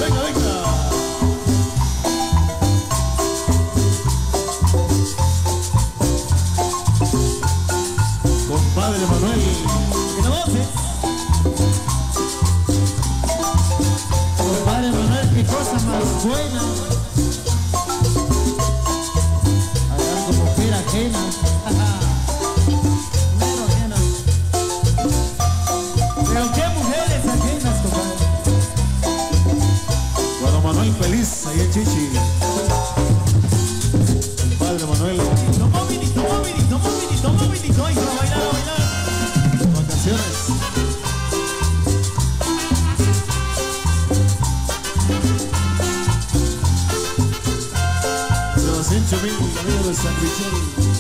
venga, venga. Compadre Manuel, que no voces. Compadre Manuel, qué cosa más buena. Hablar como mujer ajena. Mero ajena. Pero qué mujeres ajenas, compadre. Bueno, Manuel feliz, ahí en Chichi. Compadre Manuel. Toma vinito, toma vinito, toma vinito, toma vinito. Ay, a bailar, a bailar. Vacaciones. Sebastián Chomín, amigo de San Michel.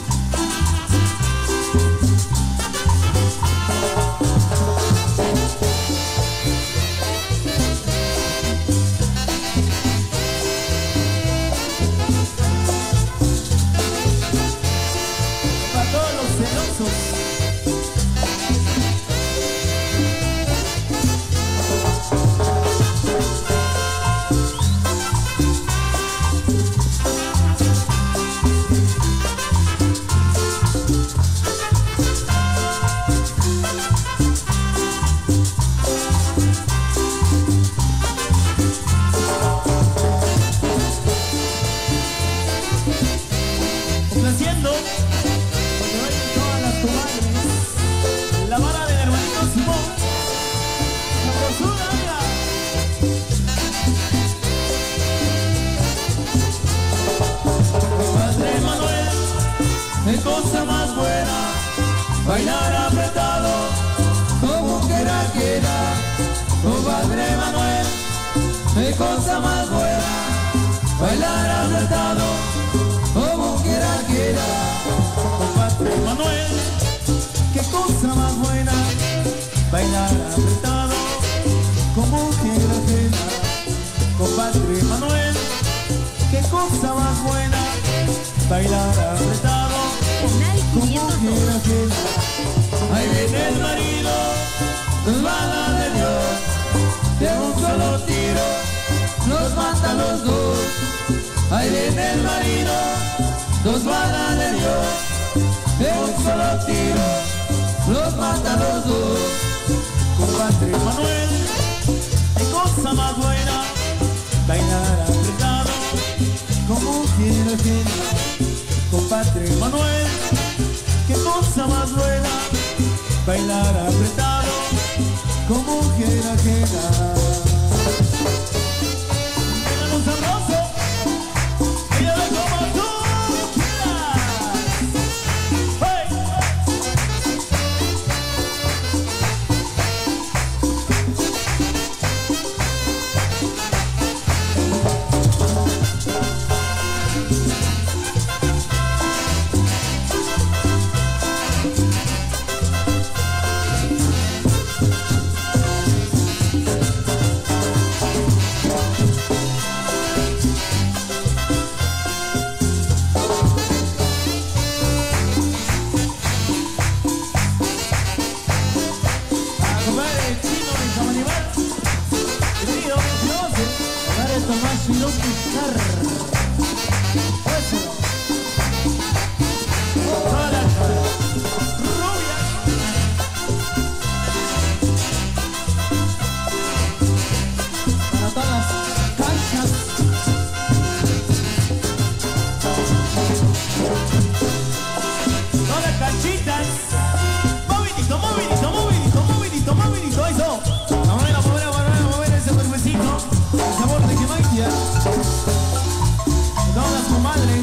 Complaciendo, porque bailen todas las comadres, la vara del hermanito Simón, sabrosura, mira. Compadre Manuel, qué cosa más buena, bailar apretado, como quiera quiera. Compadre Manuel, qué cosa más buena, bailar apretado, como quiera quiera. Compadre Manuel, qué cosa más buena, bailar apretado, como quiera quiera. Compadre Manuel, qué cosa más buena, bailar apretado, como quiera quiera. Ahí viene el marido, dos balas de Dios, de un solo tiro, los mata a los dos. Ahí viene el marido, dos balas de Dios, de un solo tiro, los mata a los dos. Compadre Manuel, qué cosa más buena, bailar apretado, como quiera quiera. Compadre Manuel, qué cosa más buena, bailar apretado, como quiera quiera. Un sabroso. Tomás y no pisar. Eso. Hola, rubia. Para todas las canchas. Todas las canchitas. Movidito, movidito, movidito, movidito, movidito. Eso. Vamos a mover ese cuerpecito. El sabor de Jamaica. Todas las comadres.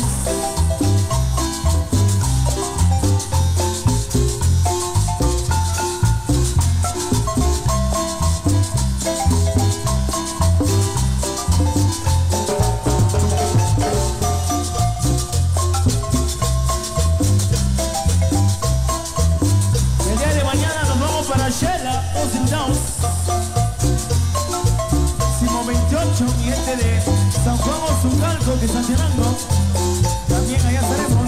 El día de mañana nos vamos para Shela, Austin Downs. 28, mi gente de San Juan Ozucalco que están llenando. También allá estaremos.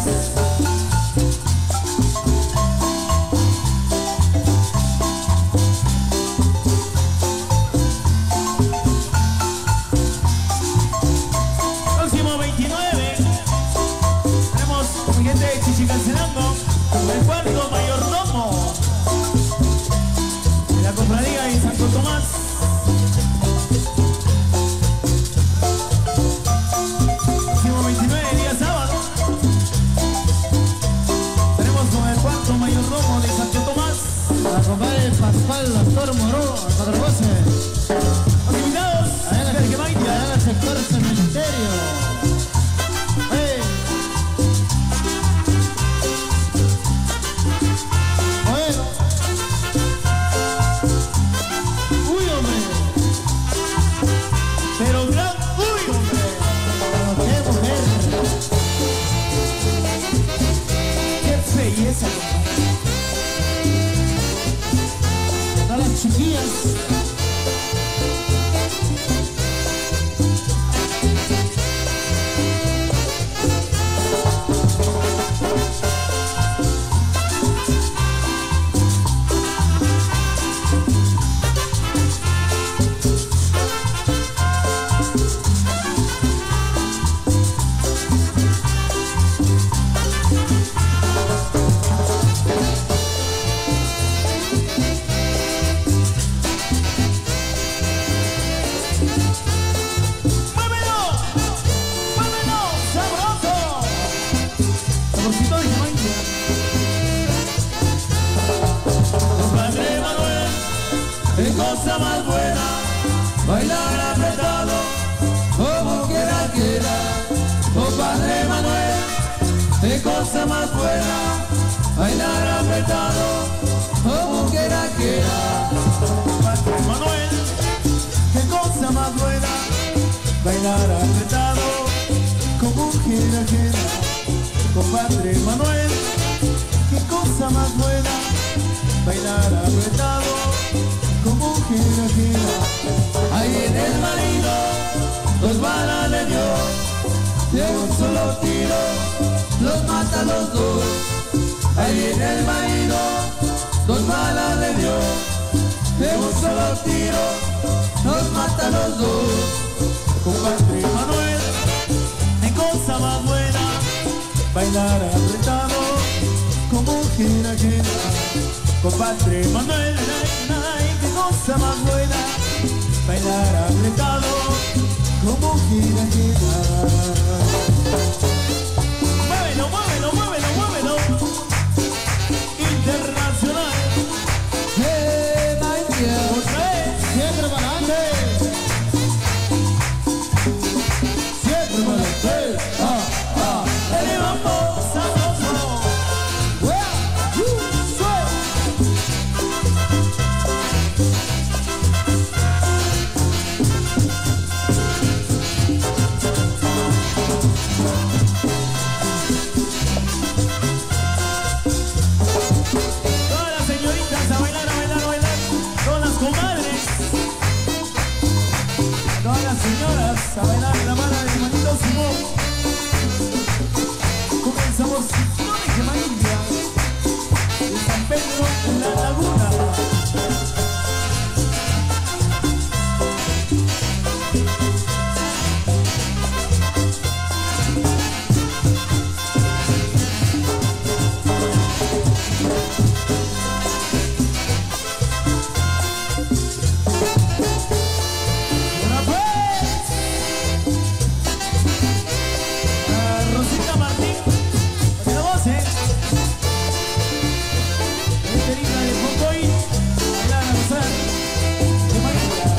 bailar apretado, como quiera quiera. Compadre Manuel, qué cosa más buena, bailar apretado, como quiera quiera. Compadre Manuel, qué cosa más buena, bailar apretado, como quiera quiera. Compadre Manuel, qué cosa más buena, bailar apretado, como quiera quiera. Ahí en el marido, 2 balas le dio, de un solo tiro, los mata a los dos. Ahí en el marido, 2 balas le dio, de un solo tiro, los mata a los dos. Compadre Manuel, qué cosa más buena, bailar apretado, como quiera quiera. Compadre Manuel, qué cosa más buena, bailar apretado, como quiera quiera. Muévelo, muévelo, muévelo, muévelo. Internacional. Otra vez, siempre para adelante. Siempre para adelante. ¡Dale, vamos, sabroso! Todas las señoritas a bailar, a bailar, a bailar. Todas las comadres. Todas las señoras a bailar la mano de mi manito Simón. Comenzamos con el Gema India de San Pedro en la Laguna. Ahora pues, Rosita Martín, hacia la voz, Esterita de Foncoy, bailar a gozar, Gema India.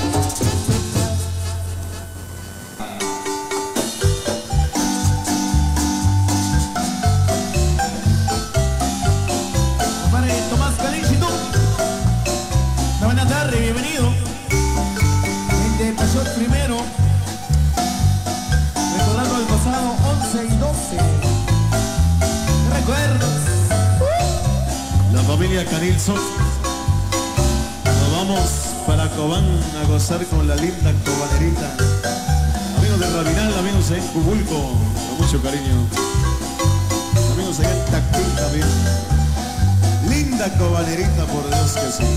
Compadre Tomás Calinchito, una buena tarde, bienvenido. Gente Pachot primero, recordando el pasado 11 y 12. ¿Qué recuerdos? La familia Canilson. Nos vamos para Cobán a gozar con la linda cobanerita. Amigos de Rabinal, amigos en Cubulco, con mucho cariño. Amigos allá en Tactil también. Linda cobanerita, por Dios que sí.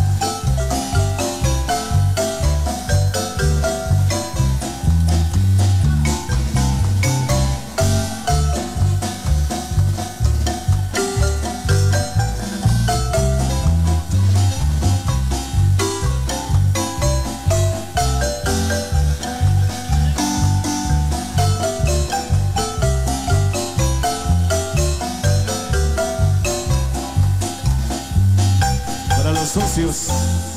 Para los socios.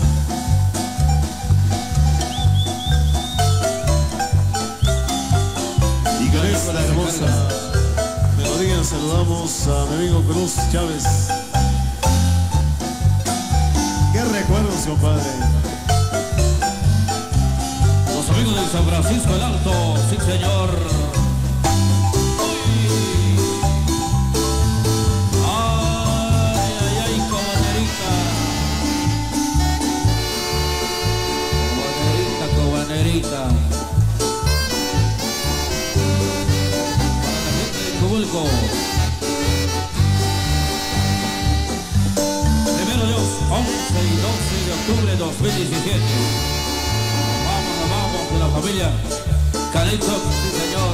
Y con esta hermosa melodía saludamos a mi amigo Cruz Chávez. Qué recuerdos, compadre. Los amigos de San Francisco el Alto, sí señor. Uy. Ay, ay, ay, cobanerita. Cobanerita, cobanerita. Para la gente de Cubulco. Primero Dios, 11 y 12 de octubre de 2017. Vamos de la familia Calypso, sí señor.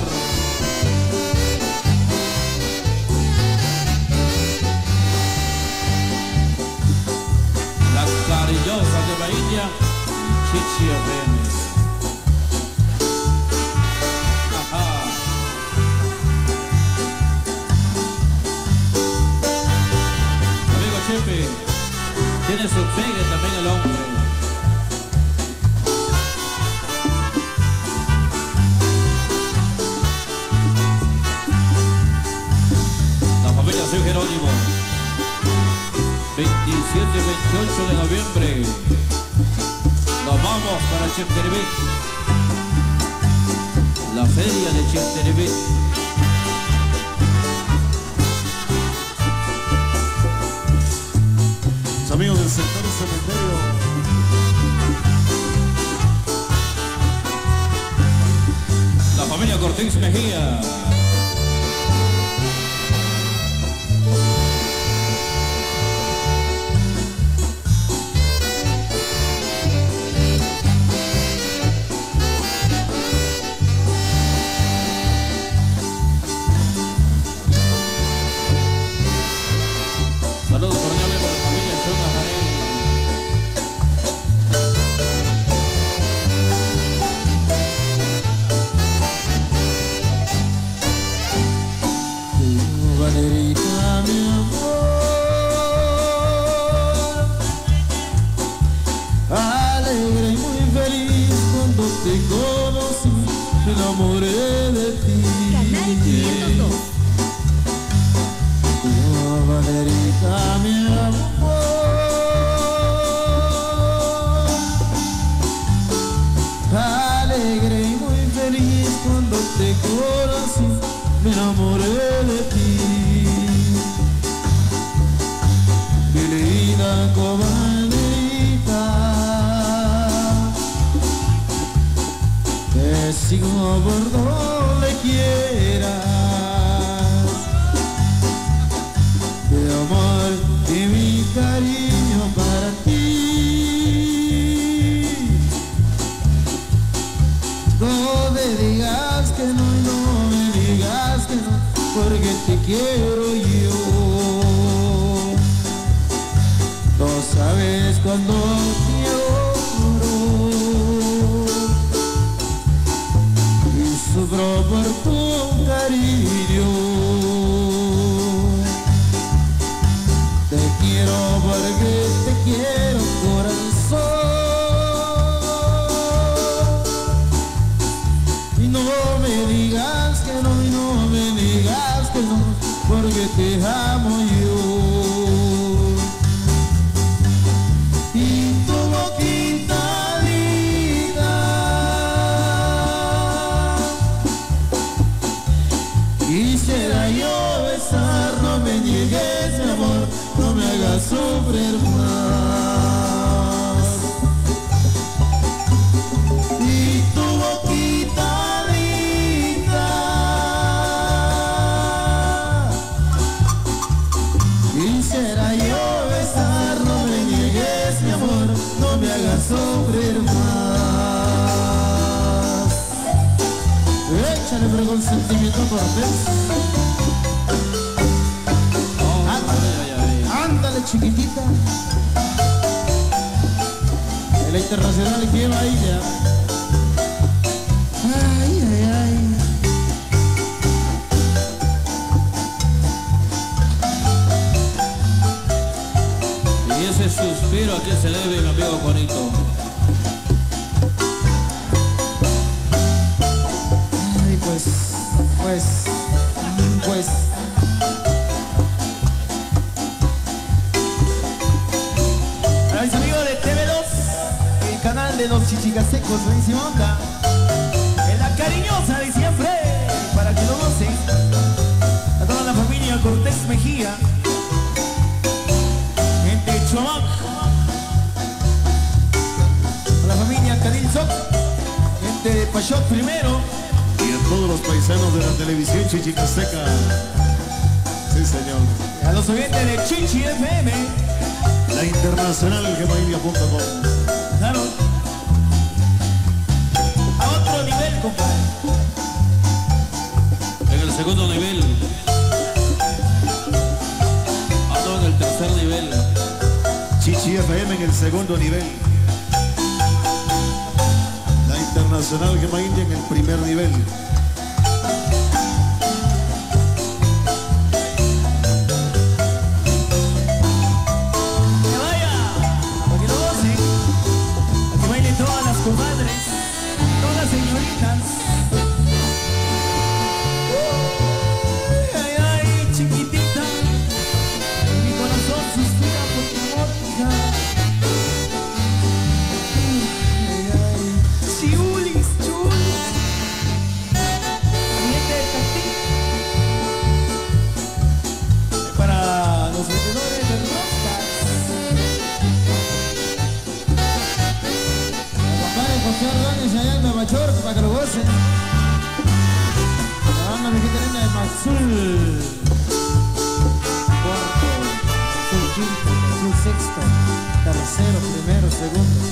Las cariñosas de la India, Chichi FM. Ajá. Amigo Chepe, tiene su pegue también el hombre. 8 de noviembre. Nos vamos para Chepteribit. La feria de Chepteribit. Los amigos del sector cementerio. La familia Cortés Mejía. Saludos cordiales para la familia Chona Jarel. Valerita, mi amor, alegre y muy feliz cuando te conocí, me enamoré de ti. Canal 502. Valerita, mi amor, alegre y muy feliz cuando te conocí, me enamoré de ti. Mi linda comadrita, te sigo por donde quieras. Mi amor y mi cariño para ti. No me digas que no y no me digas que no, porque te quiero yo. No sabes cuando lloro y sufro por tu cariño. Te quiero porque te quiero, corazón. Y no me digas que no, y no me digas que no, porque te amo yo. Y tu boquita linda, quisiera yo besar, no me niegues mi amor, no me hagas sufrir más. Y tu boquita linda, quisiera yo besar, no me niegues mi amor, no me hagas sufrir más. Échale pero con sentimiento Cortés. Ándale chiquitita. En la internacional que va ahí ya. Ay, ay, ay. Y ese suspiro a quien se debe, mi amigo Juanito. Ay, pues. A mis amigos de TV2, el canal de los chichicasecos, buenísima onda. En la cariñosa de siempre, para que lo gocen. A toda la familia Cortés Mejía. Gente de Chomac. A la familia Canil Soc. Gente de Pachot primero. Y a todos los paisanos de la televisión chichicasteca. Sí, señor. A los oyentes de Chichi FM. La internacional gemaindia.com. Claro. A otro nivel, compadre. En el segundo nivel. Ando en el tercer nivel. Chichi FM en el segundo nivel. La internacional gemaindia en el primer nivel. Que vaya, para que lo gocen. A que bailen todas las comadres, todas las señoritas. Ay, ay, chiquitita. Mi corazón suspira por tu amor, hija. cumpleaños allá en Nueva York para que lo gocen. La banda mexicana de Maxul. Cuarto, Sul quinto, Sul sexto, tercero, primero, segundo.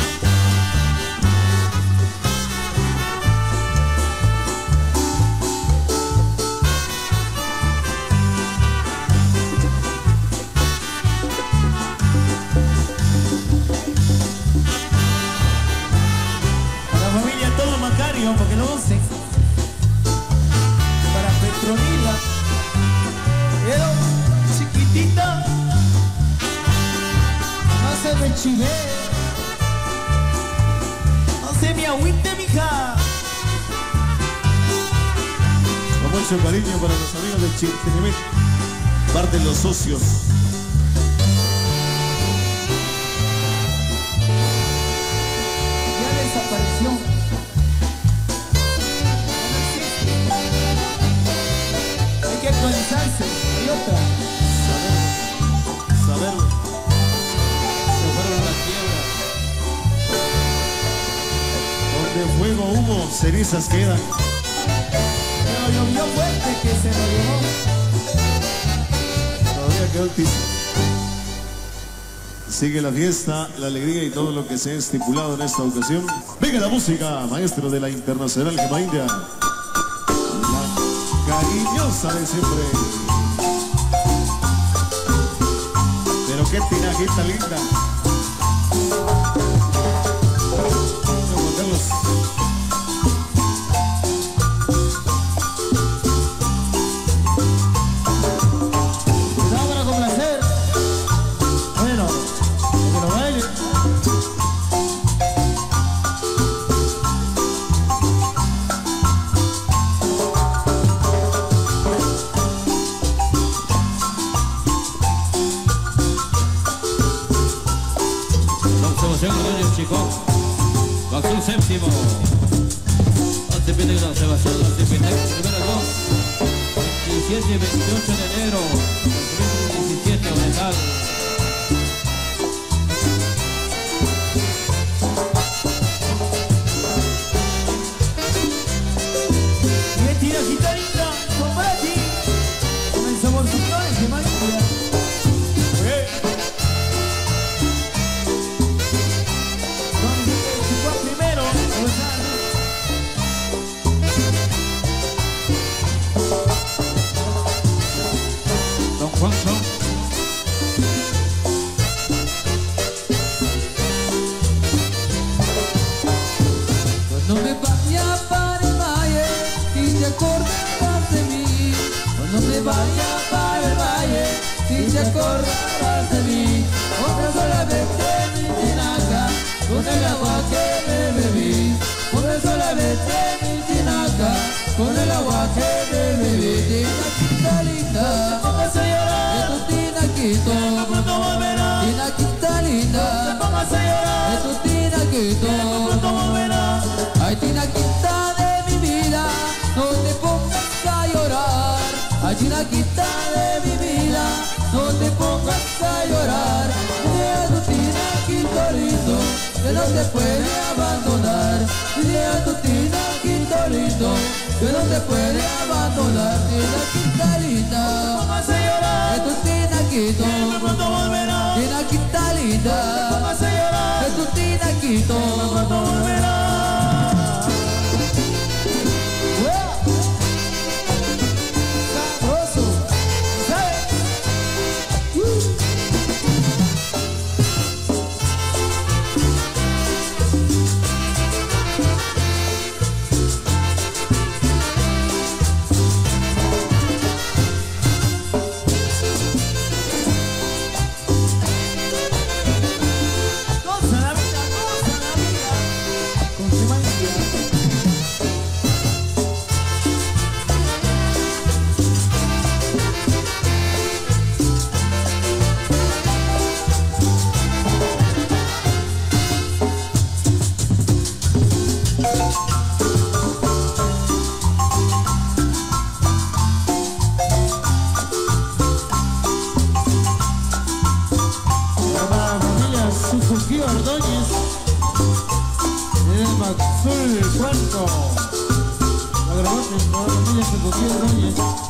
Para que lo gocen. Para Petronila, pero chiquitita, No se me chive. no se me agüite, mija. Con mucho cariño para los amigos de Chiltepec, parte de los socios. Ya desapareció. Hay que actualizarse. Hay otra. Saber. Se fueron a la quiebra. Donde fuego, humo, cenizas quedan. Pero llovió fuerte que se lo llevó. Todavía quedó el piso. Sigue la fiesta, la alegría y todo lo que se ha estipulado en esta ocasión. Venga la música, maestro de la Internacional Gema India. La cariñosa de siempre. Pero qué tirajita linda. Juan Carlos. Cuidado para complacer. Bueno, que lo baile. La observación de los chicos. Maxul séptimo. Antepitec, la observación de Antepitec. Primero 2. 17 y 28 de enero. 2017, Oriental. Bien tira guitarrita, compadre. Con el saborcito de Gema India. Primero, Don Juancho. cuando me vaya para el valle y te acordarás de mí. Cuando me vaya para el valle y te acordarás de mí. Otra sola vez de mi tinaca, con el agua que me bebí. Otra sola vez de mi tinaca, con el agua que me bebí. Tinaquita linda, pongas a llorar, de tu tinaquito, pronto volverá. Tinaquita linda, no pongas a llorar, de tu tinaquito, pronto volverá. Ay, tinaquita de mi vida, no te pongas a llorar. Ay, tinaquita de mi vida, no te pongas a llorar. Dile a tu tinaquito lindo, que no te puede abandonar. Dile a tu tinaquito lindo, que no te puede abandonar. Tinaquita linda, no pongas a llorar. De tu tinaquito, pronto volverá. Tinaquita linda, no pongas a llorar. De tu tinaquito, pronto volverá. Uy, ¿cuánto? La grabaste en todas las niñas que cogieron, oye.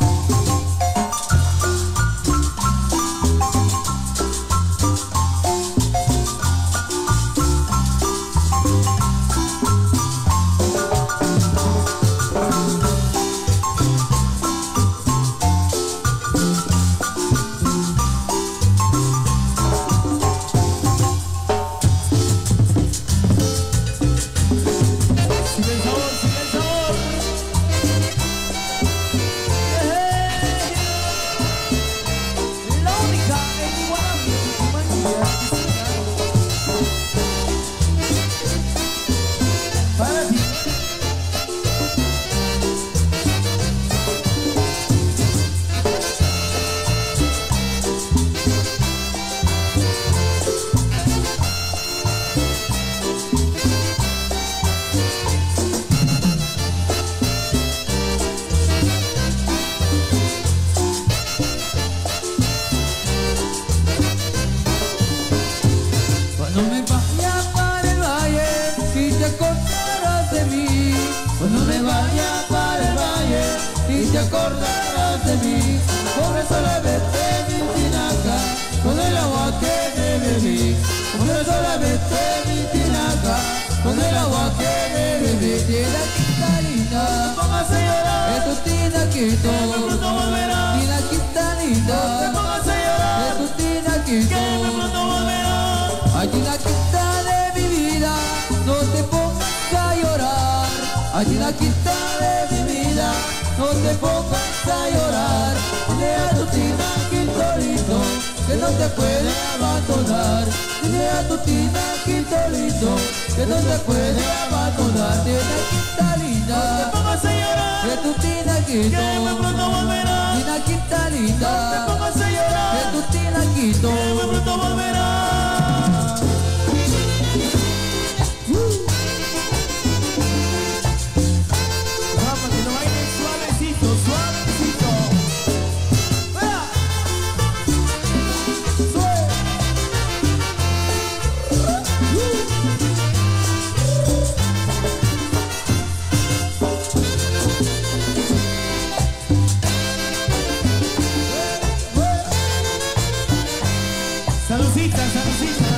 te acordarás de mí. Por eso le vete mi tinaca con el agua que me bebí. Por eso le vete mi tinaca con el agua que me bebí. Tina quintalita, no te pongas a llorar. Es tu tinaquito, que pronto volverá. Tina quintalita, no te pongas a llorar. Es tu tinaquito, que pronto volverá. Ay, tinaquita de mi vida, no te pongas a llorar. Ay, tinaquita de mi vida, no te pongas a llorar. Dile a tu tinaquito que no te puede abandonar. Dile a tu tinaquito que no te puede abandonar. Tinaquita linda, no te pongas a llorar. Que tu tinaquito, que muy pronto volverá. Tinaquita linda, no te pongas a llorar. Que tu tinaquito, que muy pronto volverá. Saludcita, saludcita.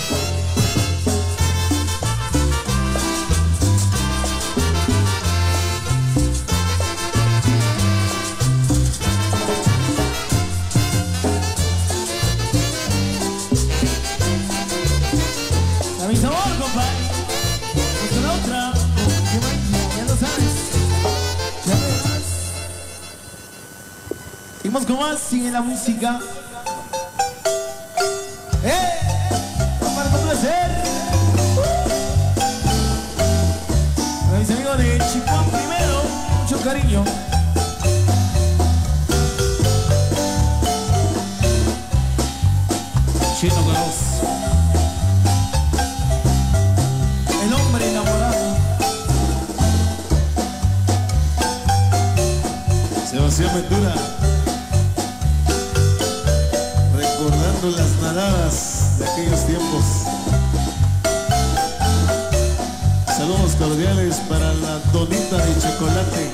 A mi sabor, compadre. Pues con la otra. Ya lo sabes. Ya verás. Seguimos con más. Sigue la música. Para complacer a mis amigos de Chihuahua primero, mucho cariño. Chino Garoz, El hombre enamorado. Sebastián Ventura, recordando las nadadas de aquellos tiempos. Saludos cordiales para la donita de chocolate.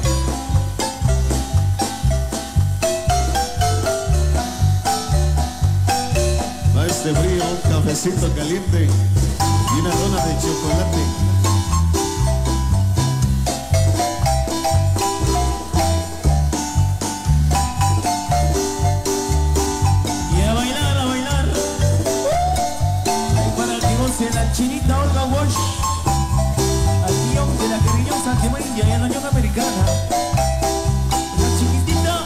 Va este frío, un cafecito caliente y una dona de chocolate. La chinita Olga Walsh, al guión de la cariñosa Gemeña y a la Unión Americana, la chiquitita,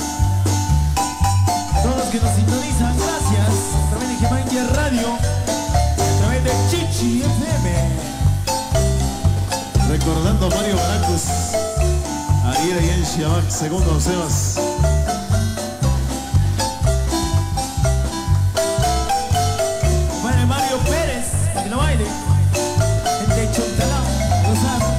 todos los que nos sintonizan, gracias, a través de Gemeña Radio, a través de Chichi FM. Recordando a Mario Baracus, Ariel y en Chiabac, segundo Sebas. Bueno, Mario Pérez, para que lo baile, el de Chontalá, lo sabe.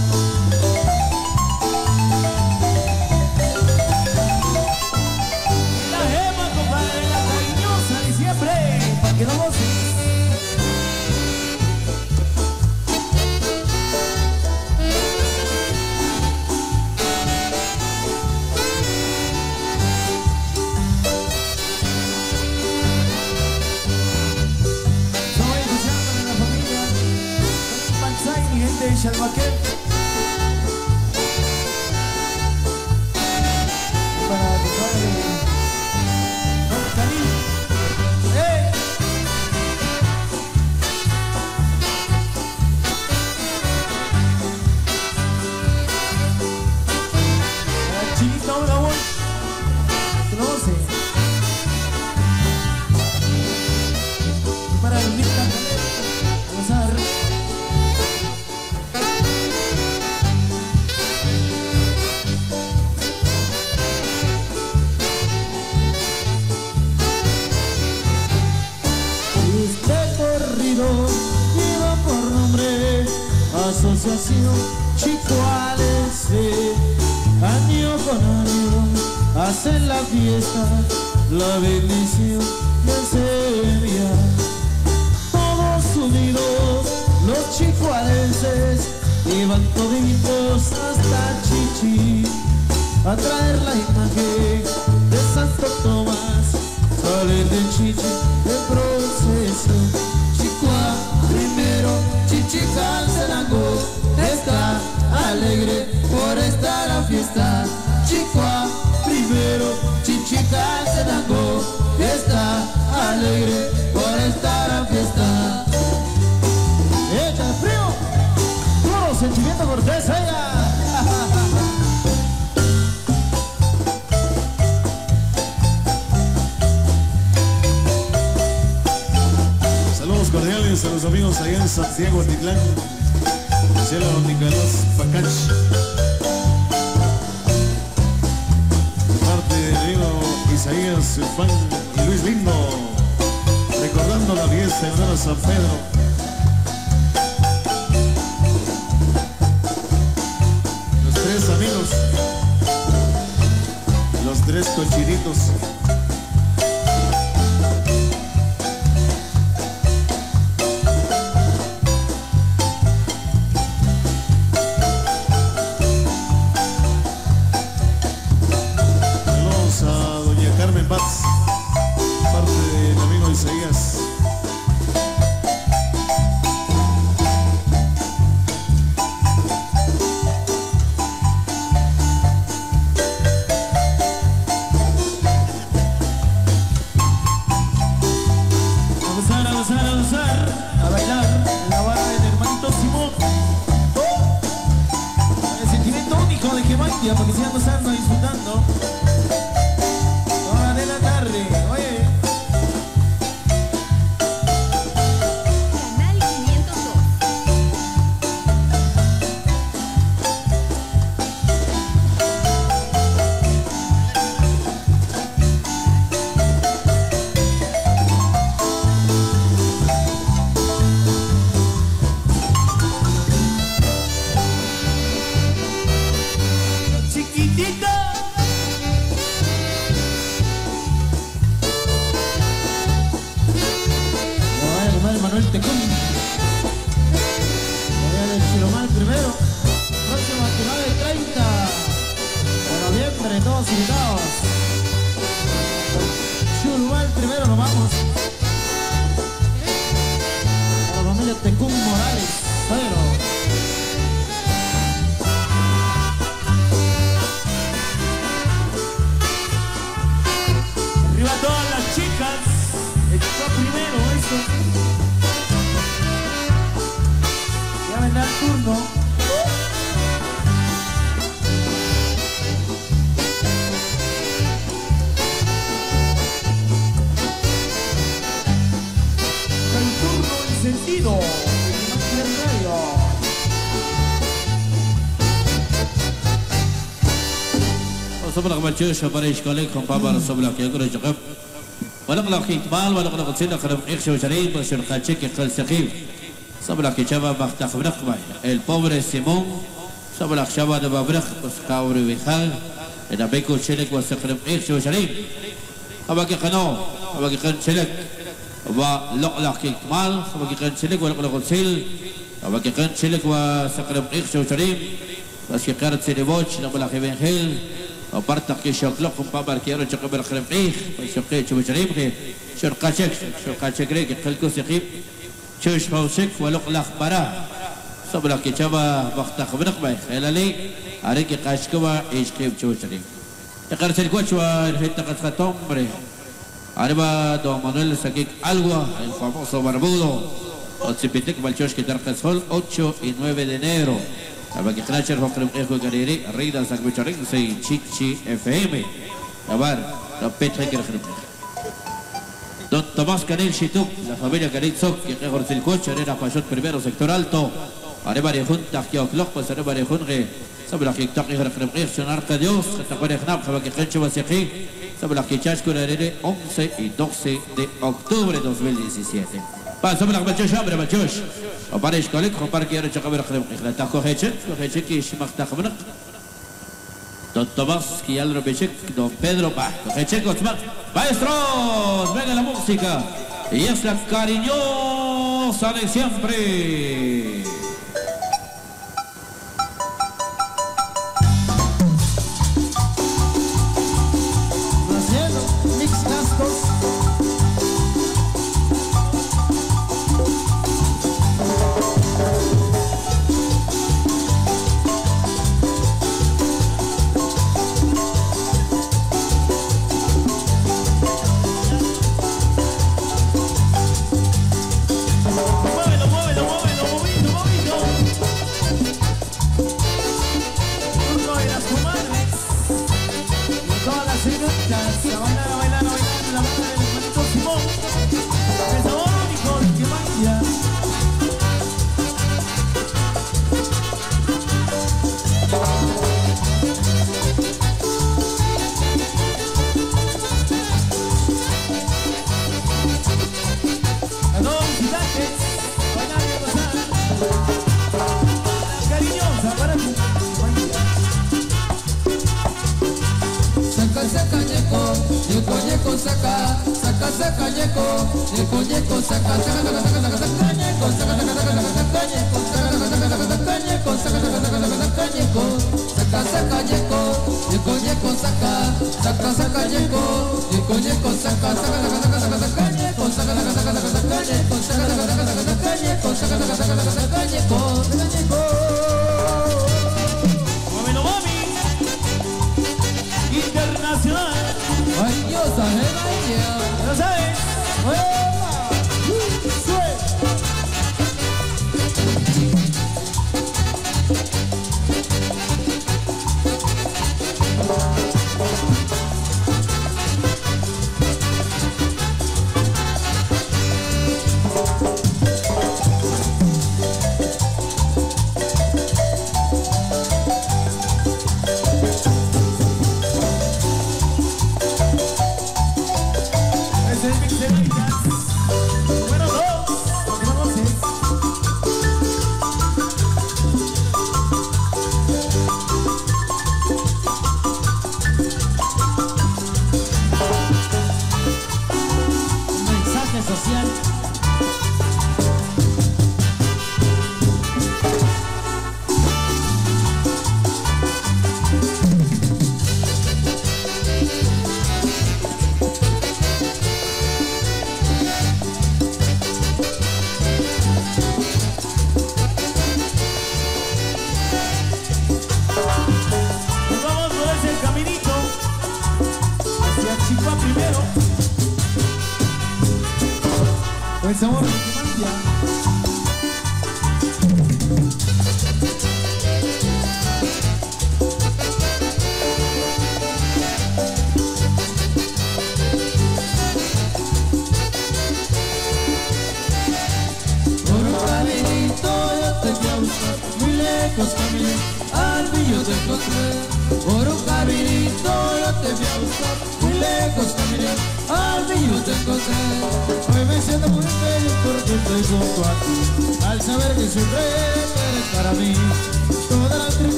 La Gema, compadre, la cariñosa de siempre, para que lo goces. asociación Chicuales, año con año hacen la fiesta, la bendición del Sevilla. Todos unidos los chicualenses iban toditos hasta Chichi a traer la imagen de Santo Tomás. Salen de Chichi de procesión. Chicua primero, Chichicastenango está alegre por estar a fiesta. Chicua primero, Chichicastenango está alegre por estar a fiesta. Echa el frío, puro sentimiento cortés, ella. Saludos cordiales a los amigos allá en Santiago, Titlán, cielo Nicolás Pacach. De parte del amigo Isaías Ufán y Luis Lindo, recordando la fiesta en honor a San Pedro. Los tres amigos, los tres cochinitos. Parte del amigo Isaías. A bailar en la barra del hermanito Simón. El sentimiento único de que Bandia, porque sigan gozando, disfrutando toda de la tarde. Oye, Canal 502. chiquitita. Manuel Tecún, del Chilomal primero, próximo actividad del 30 de noviembre, todos invitados. Chilomal primero, nos vamos. A la familia Tecún Morales, pero arriba todas las chicas, está primero eso. Ya vendrá el turno. El turno encendido. El radio. صبرك بتشوش بريش كلكم بابا صبرك يقول جقب ولقنا كيتبال ولقنا قصيدة خرب إخش وشريب وشرقة شكل خل سخيف صبرك شباب بختخ برق el pobre Simón صبرك شباب ببرق وسكاوري ويخال إذا بيكو شلك وسخرب إخش وشريب أباكي قنو أباكي قن شلك ولقنا كيتبال أباكي قن شلك ولقنا قصيل أباكي قن شلك وسخرب إخش وشريب بس كقارة سيدبوش نقول خيبين خيل وبرتق يشوكلكم بابر كيرو جقبل خربقيخ وشقي شو بشريب خير شرقة شك ريك خلكو سقيب شوش فوسك ولقلق برا صبرك يشبا وقت خبرق باي خلالي أريك قاشكوا إيشكيب شو بشريب يقرأ الكوتش وهيت قد ختم بري أربا دو مانويل سكيك ألغوا el famoso barbudo o Zipitek Balchosh que Tarjas Hall 8 y 9 de enero. أبغى خلاصير فقرم إخوة كريري ريدا سكبتشارين سي تشي FM. أبار ربيت فكر خرب. Don Tomás Canel Chituk, la familia Canel Sok, que mejor el coche, era Pachot primero, sector alto. Arriba de Junta, que Oclock, pues arriba de Junge. Sabe la que toca y خرب إخ sonar que Dios, que te puede خناب, sabe que Gencho va a seguir. Sabe la que Chasco la 11 y 12 de octubre de 2017. Pa, sabe la que Bachosh, hombre, Bachosh. وباريش كوليك خبر كيرو شقبر خدم إخلا تاكو هيتشك يشمخ تاخبنا Don Tomás Guillermo Bechek, Don Pedro Paz, Bechek, maestros, venga la música y es la cariñosa de siempre. Haciendo mix gastos.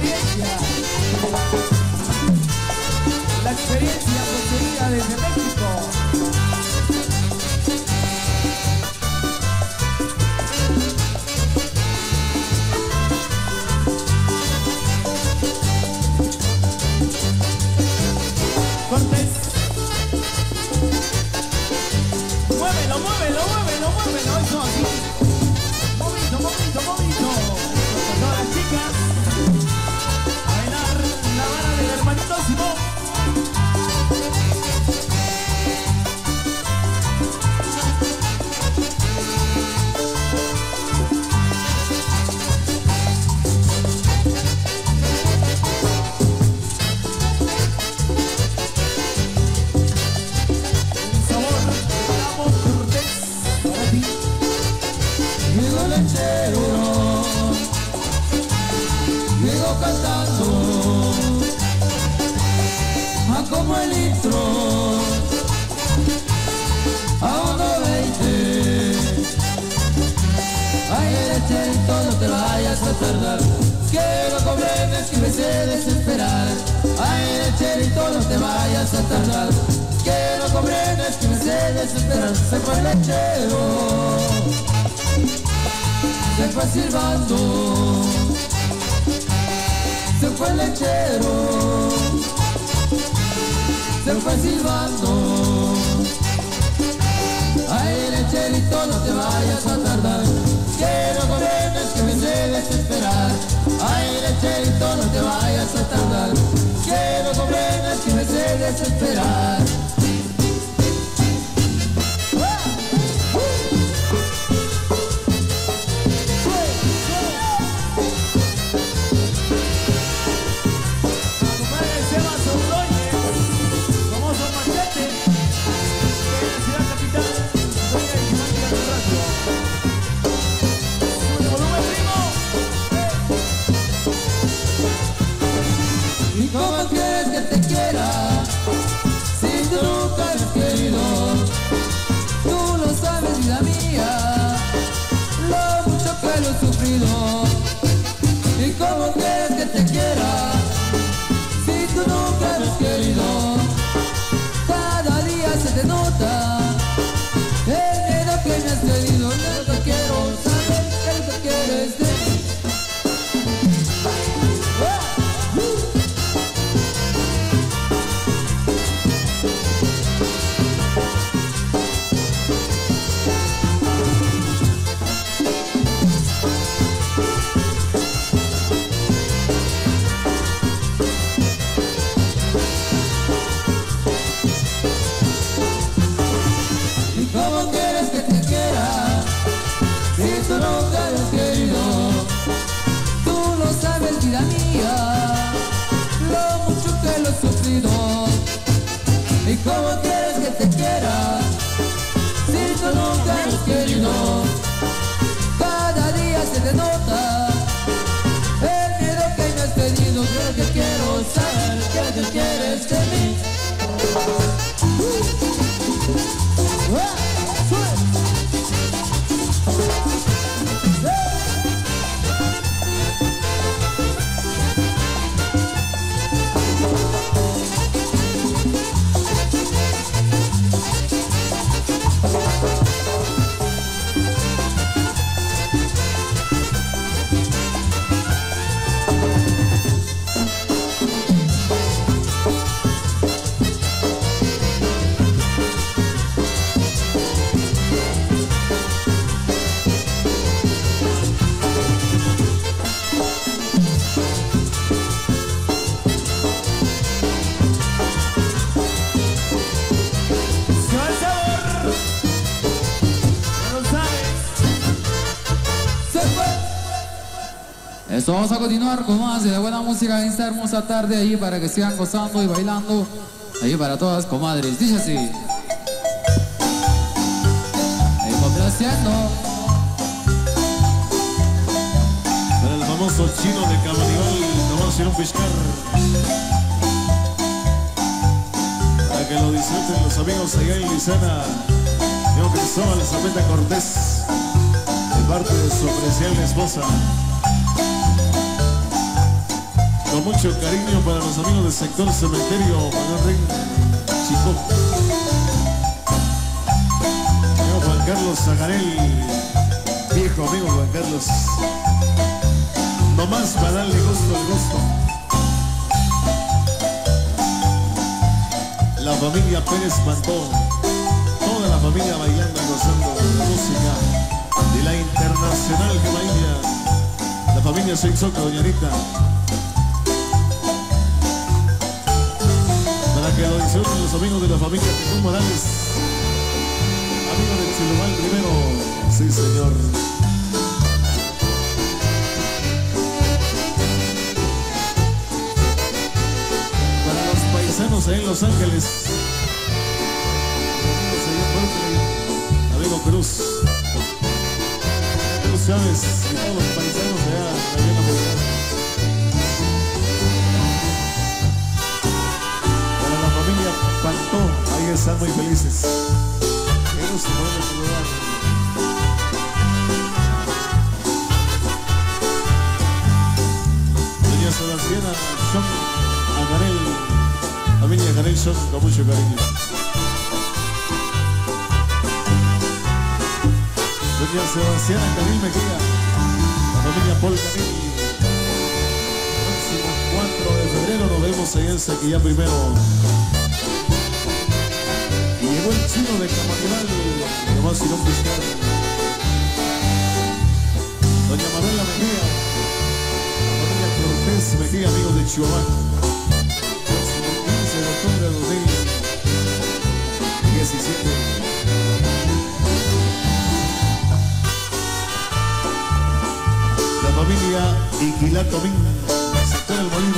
experiencia. La experiencia conseguida desde México. Cortés. Muévelo, muévelo, muévelo, muévelo. Eso así. Movito, movito, movito. Con todas las chicas. A bailar la vara del hermanito Simón. Llego cantando como el intro a 1:20. Ay, lecherito, no te vayas a tardar, que no comprendes que me sé desesperar. Ay, lecherito, no te vayas a tardar, que no comprendes que me sé desesperar. Se fue el lechero, se fue silbando, se fue el lechero, se fue silbando. Ay, lecherito, no te vayas a tardar, que no comprendes que me sé desesperar. Ay, lecherito, no te vayas a tardar, que no comprendes que me sé desesperar. ¿Cómo quieres que te quiera si tú nunca me has querido? Tú lo sabes, vida mía, lo mucho que lo he sufrido. ¿Y cómo quieres que te quiera si tú nunca me has querido? Cada día se te nota el miedo que me has tenido. Yo no te quiero saber qué es lo que quieres de mí. ¿Cómo quieres que te quiera si tú nunca lo has querido? Tú lo sabes, vida mía, lo mucho que lo he sufrido. ¿Y cómo quieres que te quiera si tú nunca lo has querido? Cada día se te nota el miedo que me has tenido. Creo que quiero saber qué es lo que quieres de mí. Esto, vamos a continuar con más de la buena música en esta hermosa tarde ahí para que sigan gozando y bailando ahí para todas comadres. Dice así. Ahí complaciendo. Para el famoso chino de Cabanival, nomás ir un piscar. Para que lo disfruten los amigos allá en Licena. Señor Cristóbal Zapeta Cortés, de parte de su apreciable esposa. Con mucho cariño para los amigos del sector cementerio, Manuel Chico. Amigo Juan Carlos Zagarel, viejo amigo Juan Carlos. Nomás para darle gusto al gusto. La familia Pérez Mantó, toda la familia bailando y gozando de la música de la internacional Jamailla. La familia Seixoca, doña Anita. Para que lo disfruten los amigos de la familia Jesús Morales. Amigos del Chilumal primero. Sí, señor. Para los paisanos ahí en Los Ángeles. Amigo Cruz. Cruz Chávez y todos los paisanos allá en la Movilidad. Para la familia Pantó, ahí están muy felices. Ellos se pueden saludar. Doña Sebastiana Son, a Jarel, familia Jarel Son, con mucho cariño. Doña Sebastiana Camil Mejía, la familia Paul Camil. Próximo 4 de febrero nos vemos allá en Saquilla primero. Y llegó el chino de Camanimal, nomás sin un fiscal. Doña Manuela Mejía, la familia Cortés Mejía, amigos de Chihuahua. Próximo 15 de octubre de 2017. Familia Iquilato Min, sector El Molino.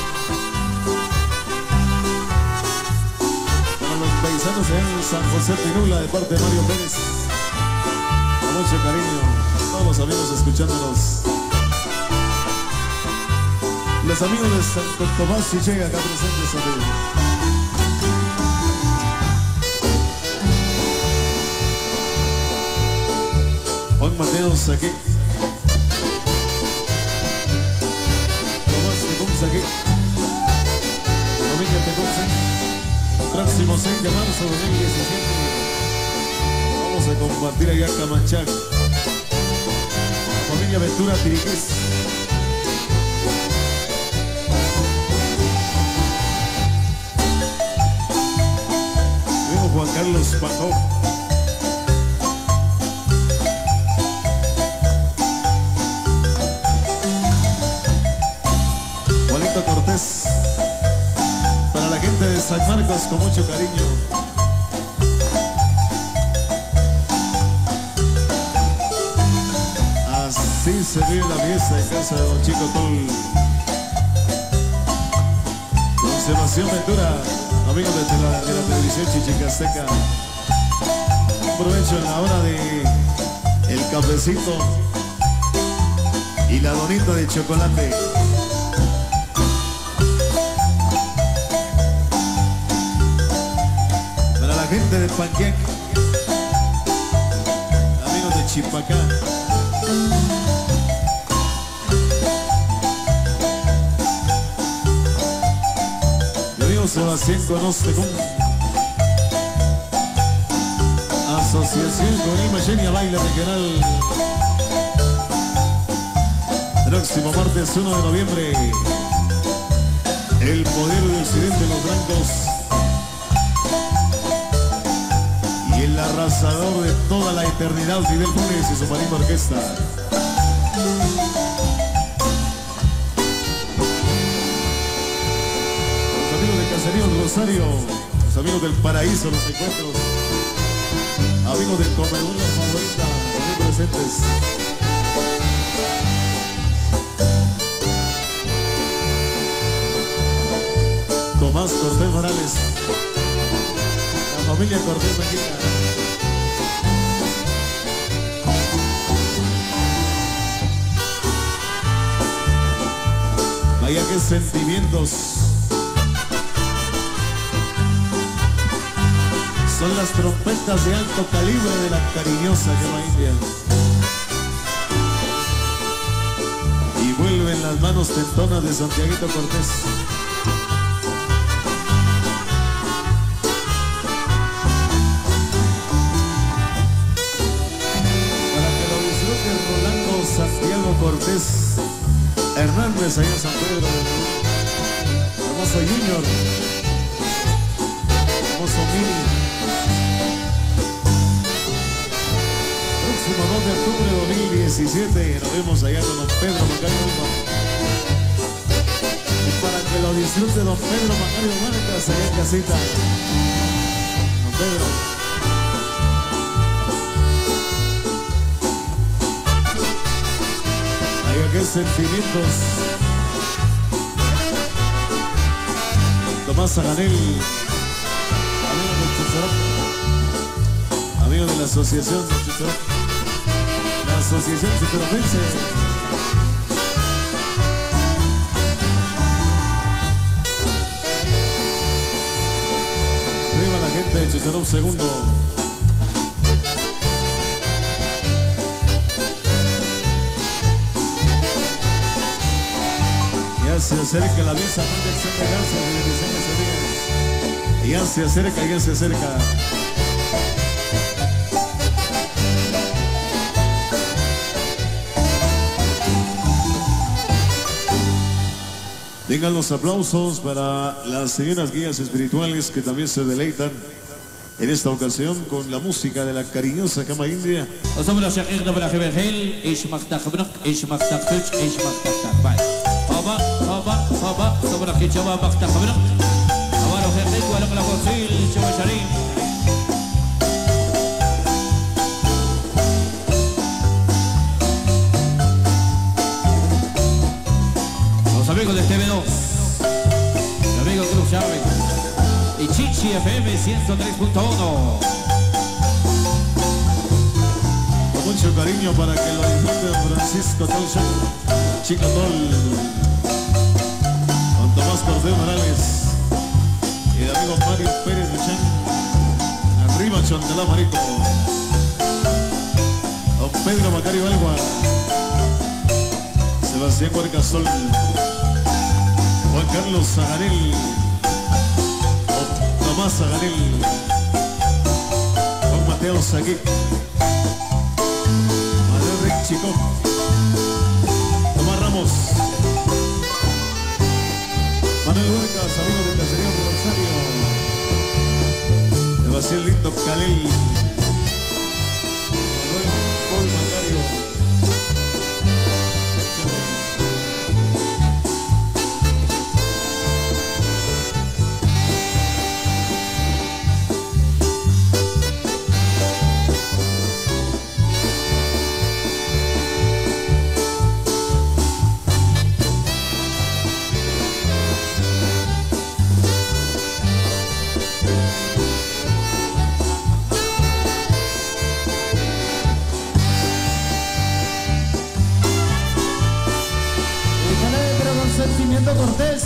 Para los paisanos en San José Pinula, de parte de Mario Pérez. Con mucho cariño, todos los amigos escuchándonos. Los amigos de Santo Tomás Chichega, acá presentes, amigos. Juan Mateos aquí. Aquí, familia Tecumseh, próximo 6 de marzo de 2017, vamos a compartir allá Camanchac, la familia Ventura Tiriqués. Luego Juan Carlos Pajó. Cortés, para la gente de San Marcos, con mucho cariño. Así se vive la fiesta en casa de Don Chico Tol. Don Sebastián Ventura, amigos de la televisión Chichicasteca. Aprovecho en la hora de el cafecito y la donita de chocolate. Gente de Panqueque, amigos de Chipacá. Mi amigo Sebastián conoce con Asociación Colima Genia Baile Regional. Próximo martes 1 de noviembre, el poder de Occidente de los Blancos. El arrasador de toda la eternidad, Fidel Pérez y su marimba orquesta. Los amigos de Caserío El Rosario, los amigos del Paraíso, los encuentros, amigos del Comedor La Favorita, también presentes. Tomás Cortés Morales, la familia Cortés Mejía. Vaya que sentimientos. Son las trompetas de alto calibre de la cariñosa Llama India. Y vuelven las manos tentonas de Santiaguito Cortés. Para que lo disfrute Rolando Santiago Cortés Hernández allá en San Pedro. Hermoso Junior. Hermoso Mini. Próximo 2 de octubre de 2017. Nos vemos allá con don Pedro Macario Alba. Y para que lo disfrute don Pedro Macario Marcas allá en casita. Don Pedro. Hay aquel sentimientos. Tomás Zaganel. Amigo del Chicharrón. Amigo de la asociación del Chicharrón. La asociación chicharopense. Arriba la gente de Chicharrón segundo. Ya se acerca la misa, no de acción de gracias, de bendiciones a Dios. Ya se acerca, ya se acerca. Vengan los aplausos para las señoras guías espirituales que también se deleitan en esta ocasión con la música de la cariñosa cama india. Los amigos de TV2, el amigo Cruz Chávez y Chichi FM 103.1. Con mucho cariño para que lo disfrute Francisco Tolcha, Chico Tol, don Tomás Cordero Morales y el amigo Mario Pérez Duchán. Arriba Chantalá Marico, don Pedro Macario Alba, Sebastián Huercasol, Juan Carlos Zaganel, Tomás Zaganel, Juan Mateo Saguic, Manuel Rick Chico, Tomás Ramos, Manuel Huercas, amigo de Cacería Rosario, Sebastián Lindo Calel, Manuel Paul Macario. Sentimiento Cortés,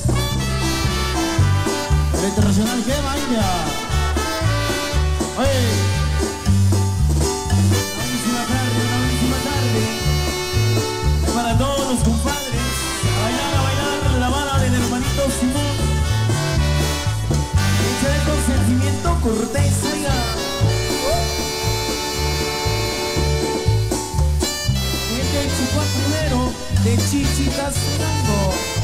el internacional Gema India. Oye, una buenísima tarde para todos los compadres. A bailar la vara del hermanito Simón. Échale con Sentimiento Cortés, oiga. El Chihuahua primero de Chichitas Durango.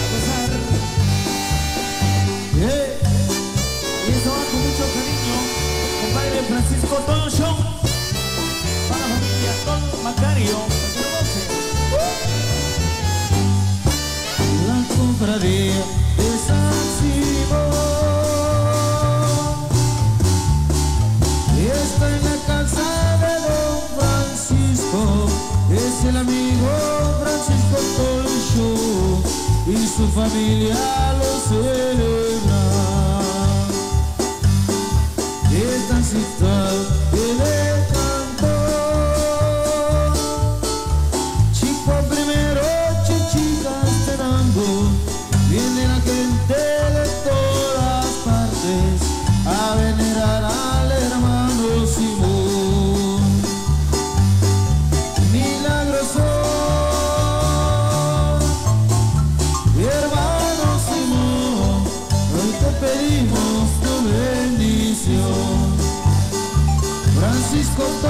Y eso va con mucho cariño, compadre Francisco Tol Show, para la familia Tol Macario, la cofradía de San Simón está en la casa de don Francisco, es el amigo Francisco Tol Show y su familia lo celebra. Esta cita que le cantó Chico primero, Chichitas Durango. Viene la gente de todas partes a venerar al hermano Simón. Milagroso Francisco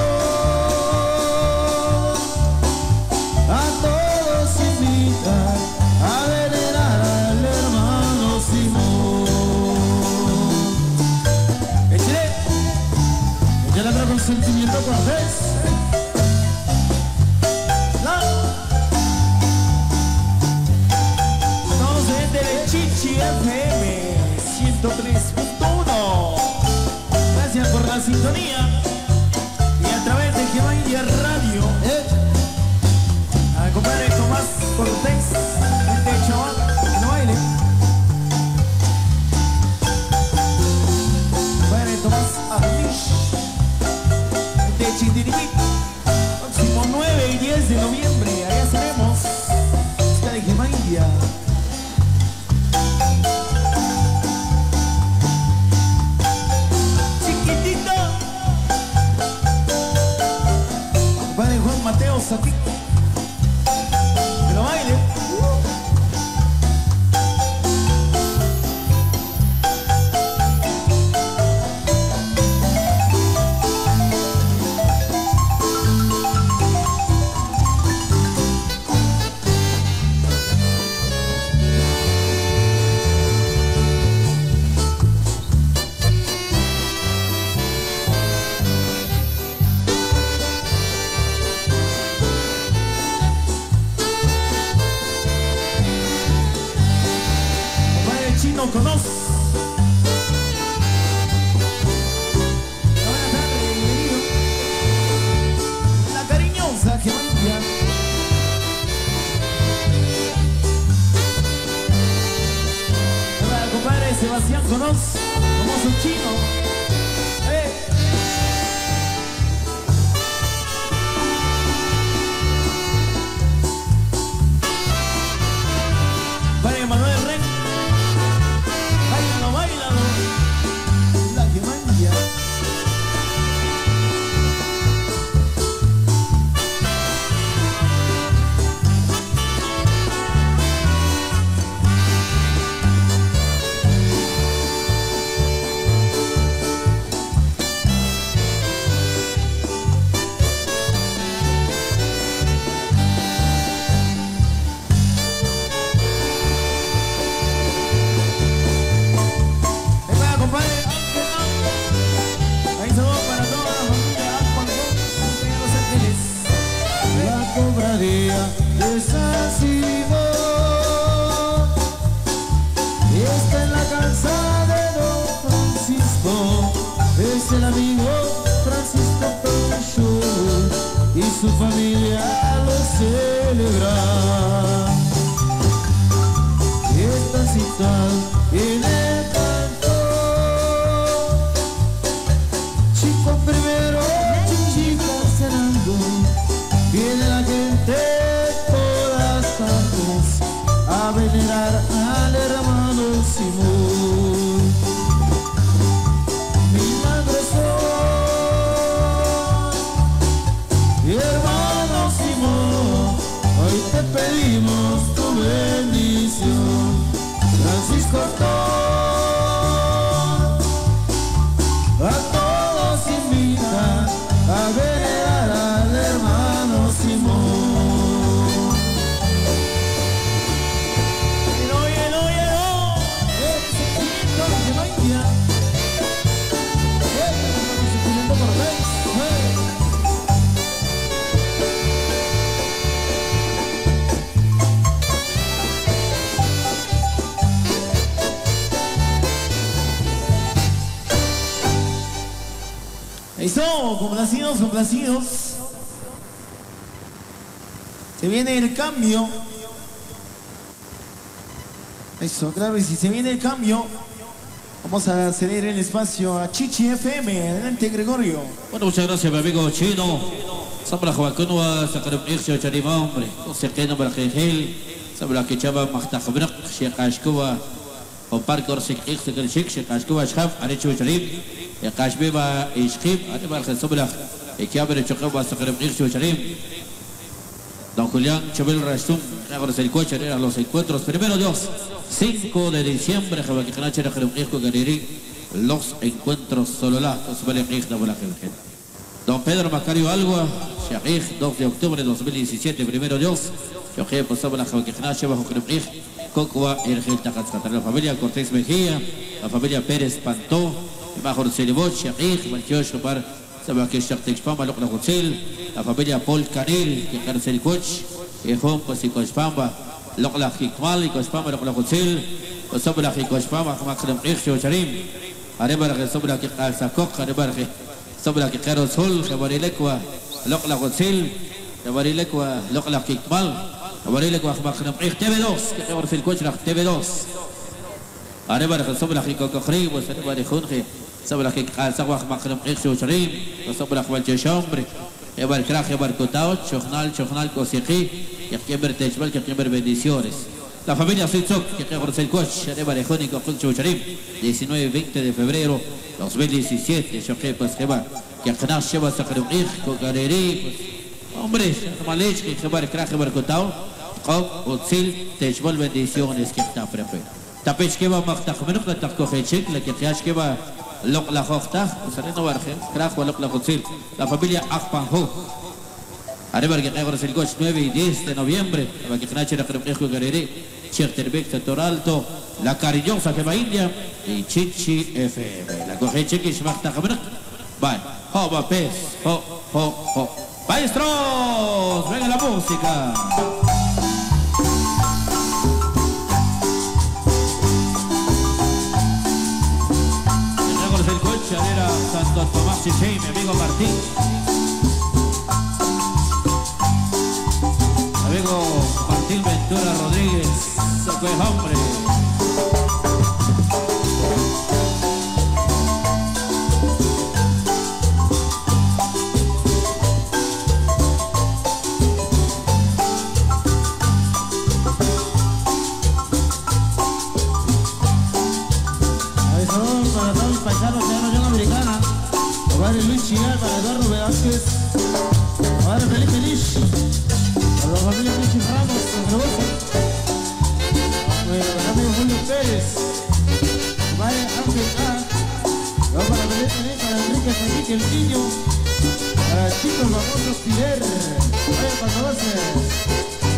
a todos invita a venerar al hermano Simón. Échale atrás con sentimiento cortés. Estamos en Telechichi FM 103.1. Gracias por la sintonía. Y a través de Geoindia Radio. A compadre Tomás Cortés, este chaval, que no baile. Compadre Tomás Arlish, de Chitiripit. Próximo 9 y 10 de noviembre, allá estaremos. Está de Geoindia. Chiquitito. Compadre Juan Mateo Satín. Pero baile. Chino conoce. Buenas tardes, bienvenido. La cariñosa Geoindia. Hola, compadre Sebastián conoce. Famoso chino. Padre Manuel Ren. Báilalo, báilalo. La Geoindia. De San Simón está en la casa de Don Francisco, es el amigo Francisco Pancho y su familia lo celebra. Está situado en el canto, chico primero, chica cenando, viene la gente a venerar al hermano Simón. Milagro soy, hermano Simón, hoy te pedimos tu bendición. Francisco a todos invita a venerar al hermano Simón. Listo, complacidos, complacidos. Se viene el cambio. Eso, claro, y si se viene el cambio, vamos a ceder el espacio a Chichi FM. Adelante, Gregorio. Bueno, muchas gracias, mi amigo chino. Sabra Juaconua, Sakarab Ircio Charimón, Serkeno Barjel, Sabra Kichaba, Mahtakabrak, Sheikh Ashkova, o Parque Orsik Irsekal Sheikh, Sheikh Ashkova Shaf, Arecho Charim, Yakashbeba Ishkib, Arebar Sabra, Ekiaber Chokaba, Sakarab Ircio Charim. Don Julián Chobel Rastum, ahora se encuentran a los encuentros. Primero Dios, 5 de diciembre, los encuentros Sololá, Don Pedro Macario Algua, Shakij, 2 de octubre de 2017, primero Dios. Shakij, pasaba la Javiquinache bajo Cremrij, Cocua, Ergel Tacatzcatar, la familia Cortés Mejía, la familia Pérez Pantó, bajo Celebot, Shakij, Malchio Shopar, Sabaque Shaktexpamba, Locla Hutzil, la familia Paul Canil, que Carcel Coch, Ejón, Cosicospamba, Locla Hikmal, y Cospamba, Locla Hutzil, Sobra Hikospamba, Macremrij, Shocharim, Arebarge, Sobra Alzacoc, Arebarge. Sobra que Caro Sol, Jabarilecua, Locla Hutzil, Jabarilecua, Locla Hikmal, Jabarilecua, Macremrij, TV2, que Jabor Filcoch, TV2. Arebarge, Sobra Hikocri, Arebarge, Sobra que Alzawach, Macremrij, Shocharim, Sobra Huachombre, Ebar Kraj, Ebar Cotao, Chochnal, Cosiji, que Kimber Techbal, que Kimber Bendiciones. La familia Sitzok, que Jabor Filcoch, Arebarge, y Shocharim, 19-20 de febrero 2017, Shokhe, pues que va, que Knash lleva a Sacremrij, Cocareri, pues, hombre, Malech, que Jabar Kraj, Ebar Cotao, Job, Utzil, Techbal Bendiciones, que está prefe. Tapech que va, Machtachmenuk, la Takojechik, la que Tiash que va, Lok la Hochtach, Sareno Barge, Kraj, Lok la Utzil, la familia Akpanjo. Arebar que Jabor Filcoch, 9 y 10 de noviembre, la que Knash, Sacremrij, Cocareri, Cherterbek, Toralto, La Cariñosa que va a India y Chichi FM. La coge Chiqui Shmachta Jamruk. Bye. Ho, va pez. Ho. Maestros, venga la música. Llegamos el coche, era Santo Tomás Chichi, mi amigo Martín. Amigo Martín Ventura Rodríguez, se fue hombre. Para todos mis paisanos de la Unión Americana, para Luis Chigal, para Eduardo Velázquez, para Felipe Lich, para la familia Luis Ramos, para amigo Julio Pérez, para Ángel A, para Felipe Lich, para Enrique Felipe el Niño, para chicos famosos Tiler, vaya para 12.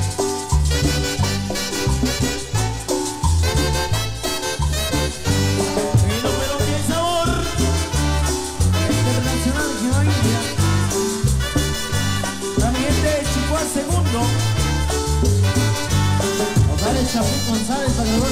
Segundo, Ojalá Chapín González para el 12.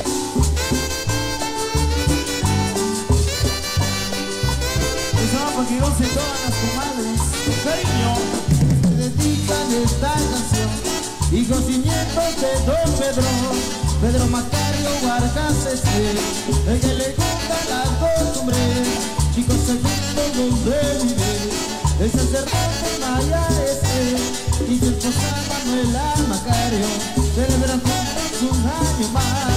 Eso va porque goce todas las comadres. Cariño, me dedican esta canción, hijos y nietos de Don Pedro Macario Vargas el que le gusta la costumbre, chicos segundos donde vive, el sacerdote Maya y su esposa Manuela Macario celebran juntos un año más.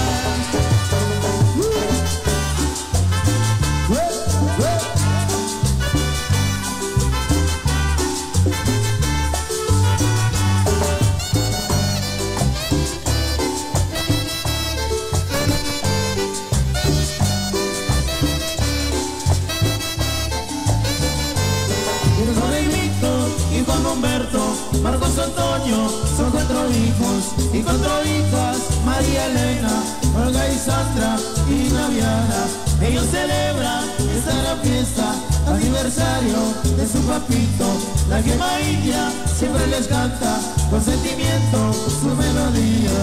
Marcos Antonio, son 4 hijos y 4 hijas, María Elena, Olga y Sandra y Naviana. Ellos celebran esta gran fiesta, aniversario de su papito. La quema india siempre les canta con sentimiento su melodía.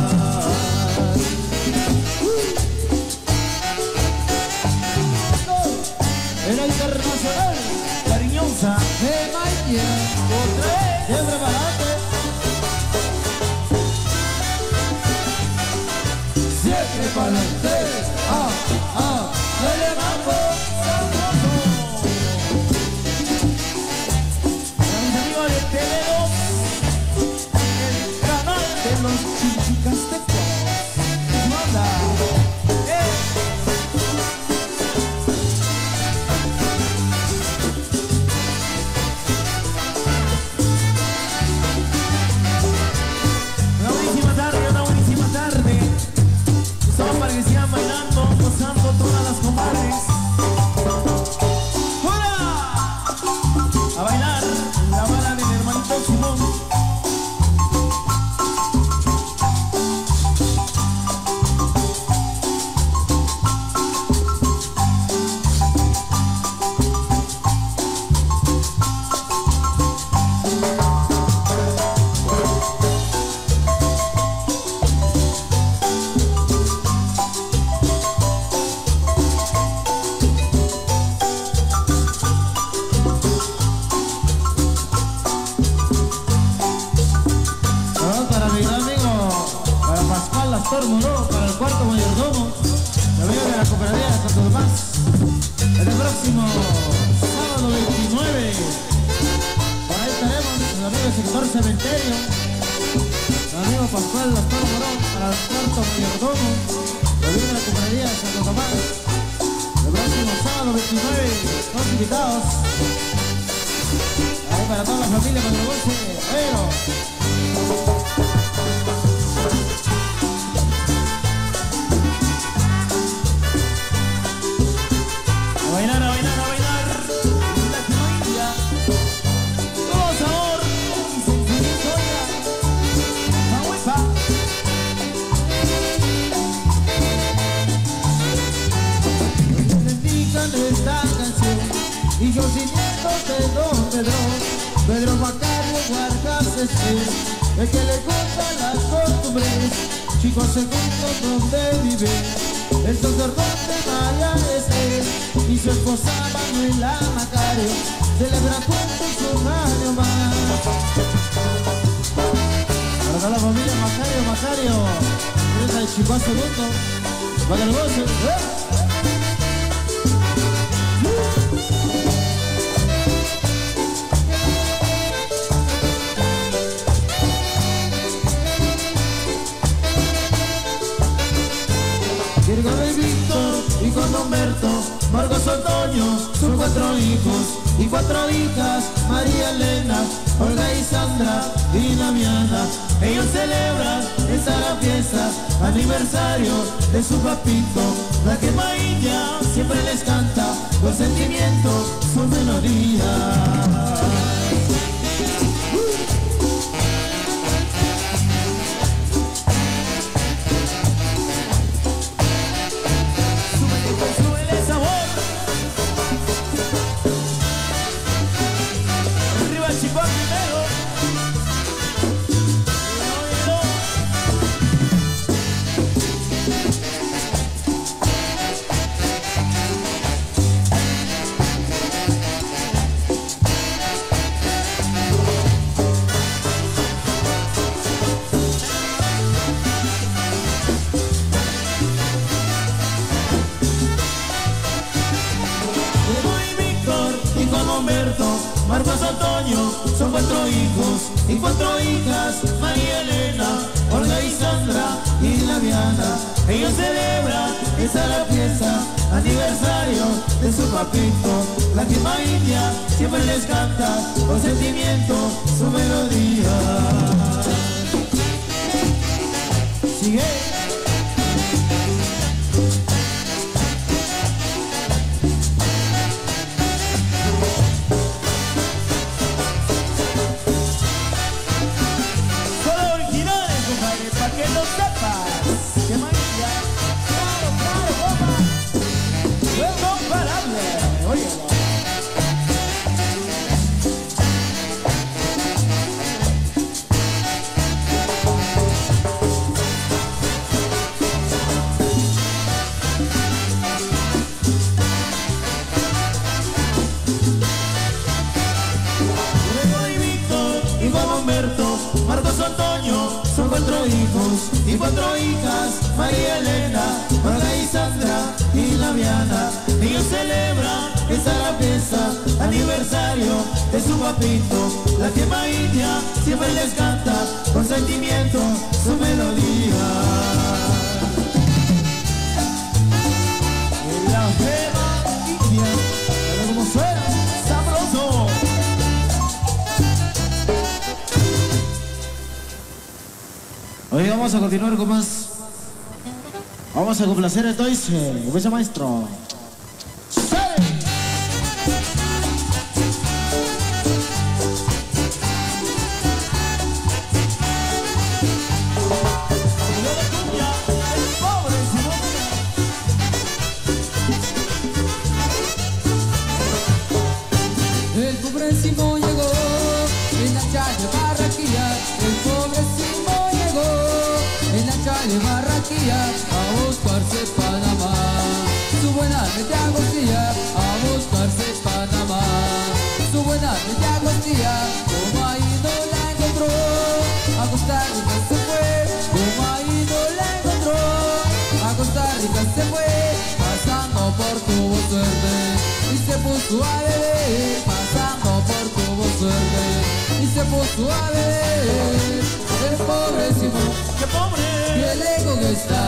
Era internacional, cariñosa, de Maya, otra vez. Siempre para adelante. Siempre para adelante. Dale mambo sabroso. Para mis amigos de TV2, el canal de los chichicastecos. Manda. Una buenísima tarde. Somos para que se llama del sector cementerio. El amigo Pascual Pastor Morón, para el cuarto mayordomo, de la Cofradía de Santo Tomás. El próximo sábado 29, todos invitados. Ahí para toda la familia, para el goce, pero. A bailar, a bailar, a bailar. La Quimaya. Todo sabor y sentimiento, oiga. Mahuepa. Me dedican esta canción y yo siguiendo de Don Pedro Macario Vargas el que le gusta las costumbres, chicos segundos donde vive, el sacerdote María es él, y su esposa Manuela Macario, celebra juntos un año más. Para toda la familia Macario, prenda el chico segundo, para que lo gocen. Virgo y Víctor y con Humberto, Marcos Antonio, son 4 hijos y 4 hijas, María Elena, Olga y Sandra y Damiana. Ellos celebran esta la fiesta, aniversario de su papito, la que Mailla siempre les canta con sentimiento su melodía. Marcos Antonio, son 4 hijos y 4 hijas, María Elena, Olga y Sandra y Laviana. Ellos celebran esta la fiesta, aniversario de su papito, la que María siempre les canta con sentimiento su melodía. Sigue. Marcos Antonio, son 4 hijos y 4 hijas, María Elena, Olga y Sandra y Laviana. Ellos celebran esta la fiesta, aniversario de su papito, la que María siempre les canta con sentimiento su melodía. En la fema india, pero como suena, sabroso. Hoy vamos a continuar con más. Vamos a complacer entonces, bella maestro. El pobre Simón llegó en la calle Barranquilla, el pobre Simón llegó en la calle Barranquilla a buscarse Panamá. Su buena mente agostía a buscarse Panamá. Su buena mente agostía, como ahí no la encontró, a Costa Rica se fue, como ahí no la encontró, a Costa Rica se fue, pasando por tuvo suerte y se puso a beber, pasando por tuvo suerte y se puso a beber. El pobre Simón, ¡Qué pobre! qué lejos que está.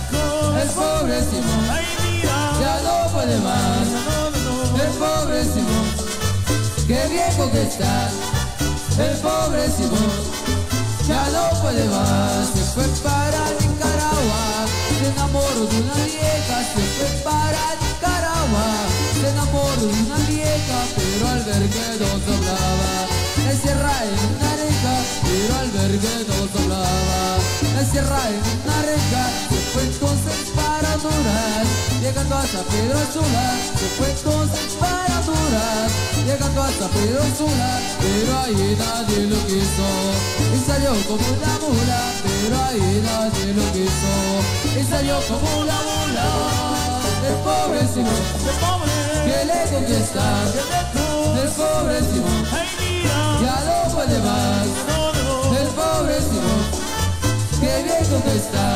El pobre Simón, ¡Ay, mira! ya no puede más. No, no, no. El pobre Simón, qué viejo que está. El pobre Simón, ya no puede más. Se fue para Nicaragua, se enamoró de una vieja. Se fue para Nicaragua, se enamoró de una vieja. Pero al ver que no soplaba, encierra en una reja. Pero al ver que no soplaba, encierra en una reja. Se fue entonces para Honduras, llegando hasta Pedro Sula. Se fue entonces para Honduras, llegando hasta Pedro Sula. Pero ahí nadie lo quiso y salió como una mula. Pero ahí nadie lo quiso y salió como una mula. El pobre Simón, ¡Qué pobre! qué lejos que está. ¡Qué lejos! El pobre Simón, ¡Ay, mira! ya no puede más. No, no. El pobre Simón, qué viejo que está.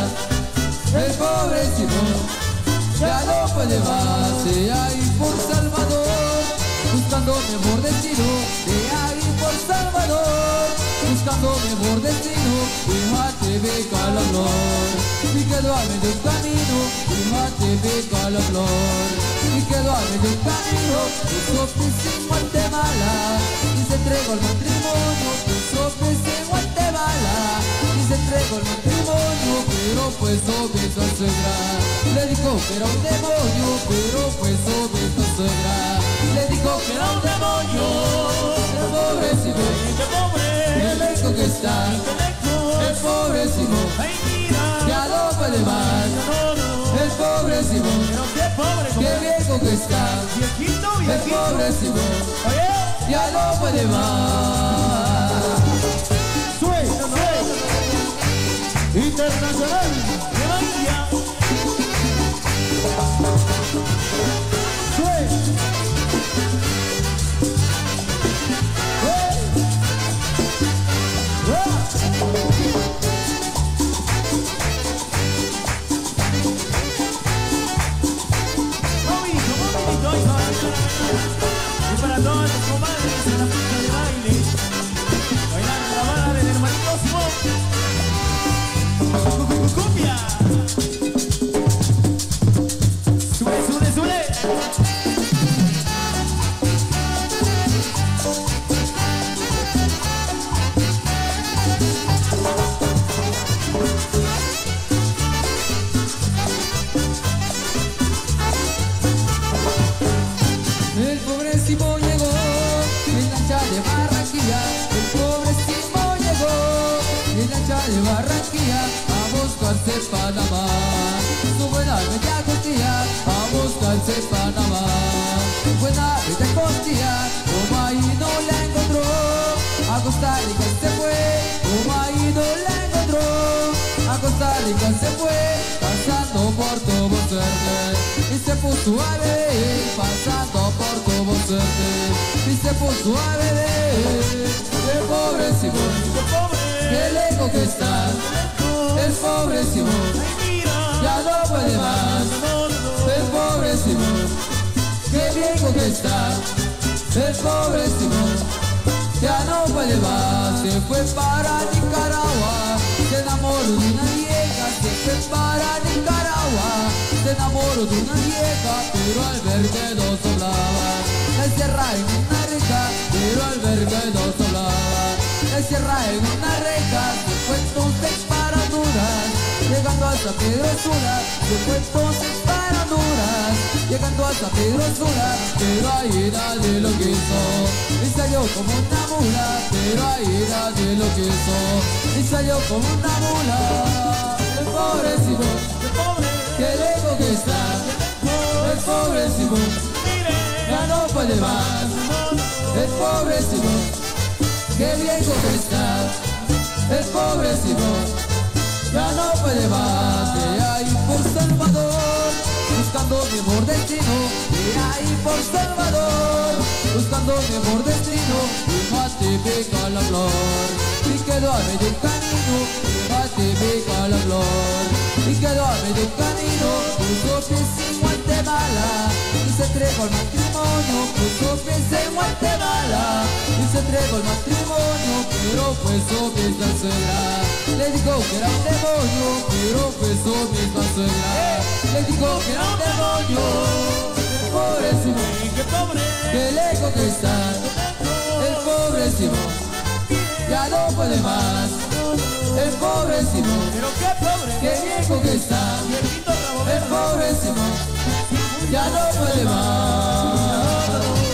El pobre Simón, ya no puede más. De ahí por Salvador, buscando mejor destino. De ahí por Salvador, buscando mejor destino. Fíjate, beca la flor, y quedó a medio camino. Fíjate, beca la flor, y quedó a medio camino. Puso pis en Guatemala y se entregó al matrimonio. Puso pis en Guatemala y se entregó al matrimonio. Pero pues obvio a suegra le dijo que era un demonio. Pero pues obvio a suegra le dijo que era un demonio. El pobre Simón, ¡Qué pobre! qué lejos que está. ¡Qué lejos! El pobre Simón, ¡Ay, mira! ya no puede más. No, no. El pobre Simón, Pero qué pobre, qué compadre. viejo que está. Viejito, El viejito. pobre Simón, Oye, ya no puede más. sube, sube. Internacional. ¡Qué magia! Sue. Movidito, y para todos los comadres en la pista de baile, bailando la bala del hermanito Simón. ¡Cumbia! ¡Sube, sube, sube! El pobre Simón llegó en lancha de Barranquilla. El pobre Simón llegó en lancha de Barranquilla a buscarse Panamá. Su buena bella costilla a buscarse Panamá. Buena bella costilla, como ahí no la encontró. A Costa Rica se fue, como ahí no la encontró. A Costa Rica se fue, pasando por todo suerte. Y se puso a beber, pasando por todo suerte. Y se puso a beber. El pobre Simón, ¡Qué pobre! qué lejos que está. El pobre Simón, ¡Ay, mira! ya no puede más. No, no. El pobre Simón, qué viejo que está. El pobre Simón, ya no puede más. Se fue para Nicaragua, se enamoró de una vieja. Se fue para Nicaragua, se enamoró de una vieja. Pero al ver que no soplaba, la encierra en una reja. Pero al ver que no soplaba, la encierra en una reja. Se fue entonces para Honduras, llegando hasta Pedro Sula. Se fue entonces para Honduras, llegando hasta Pedro Sula. Pero ahí nadie lo quiso y salió como una mula. Pero ahí nadie lo quiso y salió como una mula. El pobre Simón, ¡Qué pobre! qué lejos que está. El pobre Simón, ya no puede más. El pobre Simón, qué viejo que está. El pobre Simón, ya no puede más. De ahí por Salvador, buscando mejor destino. De ahí por Salvador, buscando mejor destino. Fíjate, beca la flor, y quedó a medio camino. Fíjate, beca la flor, y quedó a medio camino. Puso pies en Guatemala y se entregó al matrimonio, puso pies en Guatemala. Y se entregó al matrimonio, pero puso pies la suegra. Le dijo que era un demonio, pero puso pies la suegra. Le dijo que era un demonio, el pobre Simón, que lejos que está. El pobre Simón ya no puede más. El pobre Simón, Pero qué pobre. qué viejo que está. El pobre Simón ya no puede más.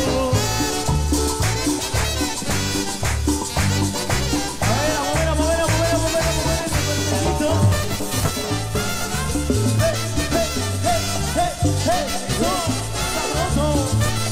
A mover ese cuerpecito. Eso, sabroso.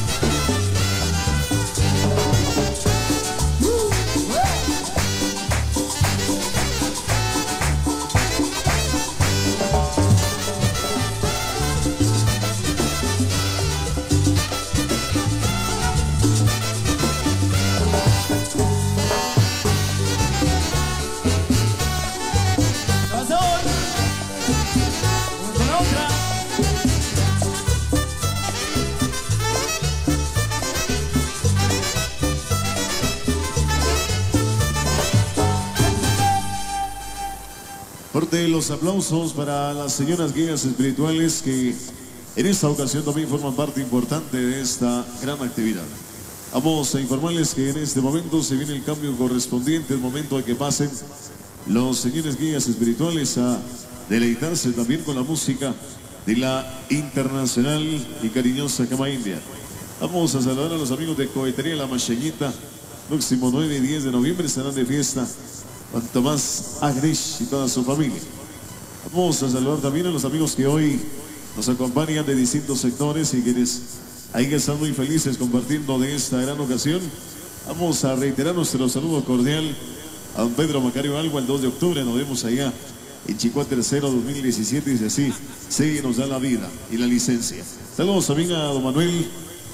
Fuerte los aplausos para las señoras guías espirituales que en esta ocasión también forman parte importante de esta gran actividad. Vamos a informarles que en este momento se viene el cambio correspondiente, el momento de que pasen los señores guías espirituales a deleitarse también con la música de la internacional y cariñosa Cama India. Vamos a saludar a los amigos de Cohetería La Macheñita. Próximo 9 y 10 de noviembre estarán de fiesta Juan Tomás Agrish y toda su familia. Vamos a saludar también a los amigos que hoy nos acompañan de distintos sectores y quienes ahí están muy felices compartiendo de esta gran ocasión. Vamos a reiterar nuestro saludo cordial a don Pedro Macario Alba el 2 de octubre. Nos vemos allá en Chicoa Tercero 2017 y así se nos da la vida y la licencia. Saludos también a don Manuel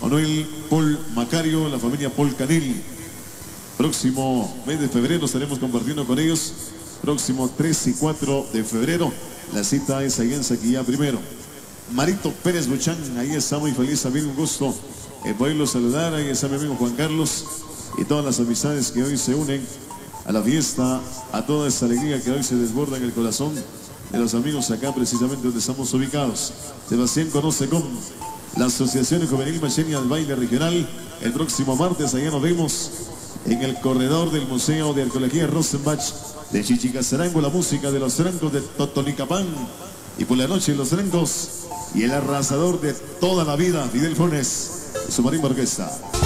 Paul Macario, la familia Paul Canel. Próximo mes de febrero estaremos compartiendo con ellos. Próximo 3 y 4 de febrero. La cita es allá en Saquilla primero. Marito Pérez Buchán, ahí está muy feliz, también un gusto poderlo saludar. Ahí está mi amigo Juan Carlos y todas las amistades que hoy se unen a la fiesta, a toda esta alegría que hoy se desborda en el corazón de los amigos acá precisamente donde estamos ubicados. Sebastián conoce con la Asociación Juvenil Macheña del Baile Regional. El próximo martes allá nos vemos en el corredor del Museo de Arqueología Rosenbach de Chichicazarango, la música de los Trancos de Totonicapán. Y por la noche los Trancos y el arrasador de toda la vida, Fidel Funes y su marimba orquesta.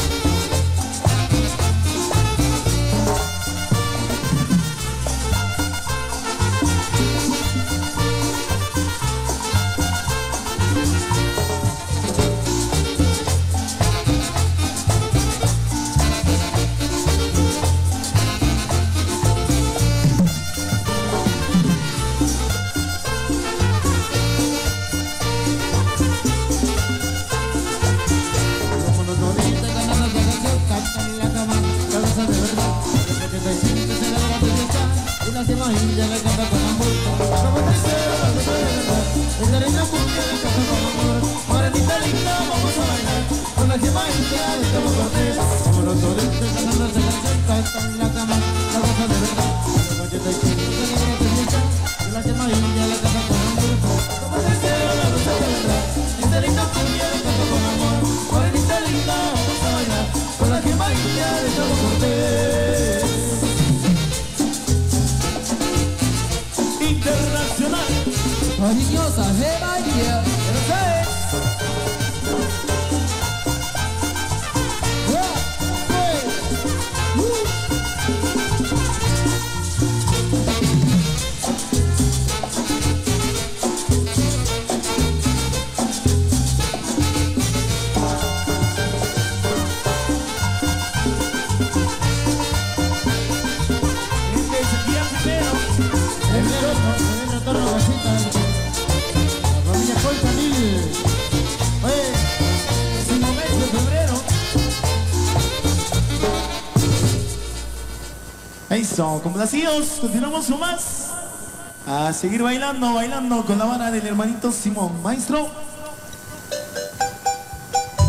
Cariñosa de María. Eso, complacidos, continuamos con más. A seguir bailando con la vara del hermanito Simón. Maestro.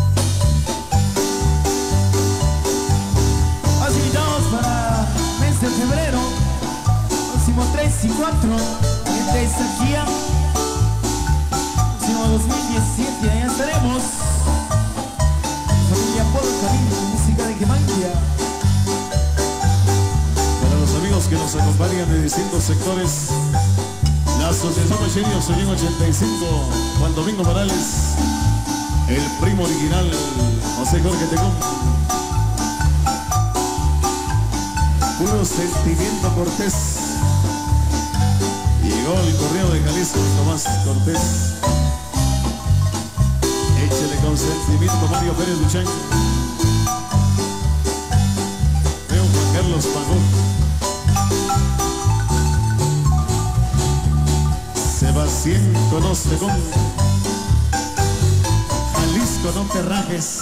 3 y 4 de Saquía. Próximo 2017, allá estaremos. Familia Polo Camino, música de Quemanquia. Para los amigos que nos acompañan de distintos sectores, la Asociación Macherios Solín 85, Juan Domingo Morales, el primo original, José Jorge Tecón. Puro sentimiento Cortés. Llegó el correo de Jalisco, Tomás Cortés. Échele consentimiento, Mario Pérez Luchán. Veo Juan Carlos Pagón. Sebastián conoce con Jalisco, no te rajes.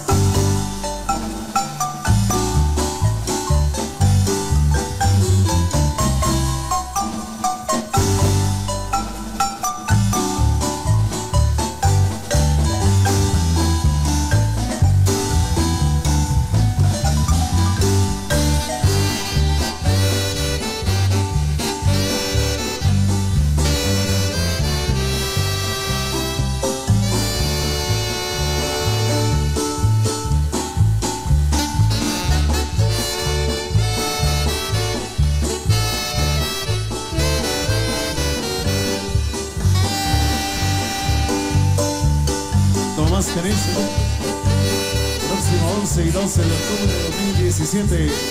Tomás Canecho, próximo 11 y 12 de octubre de 2017.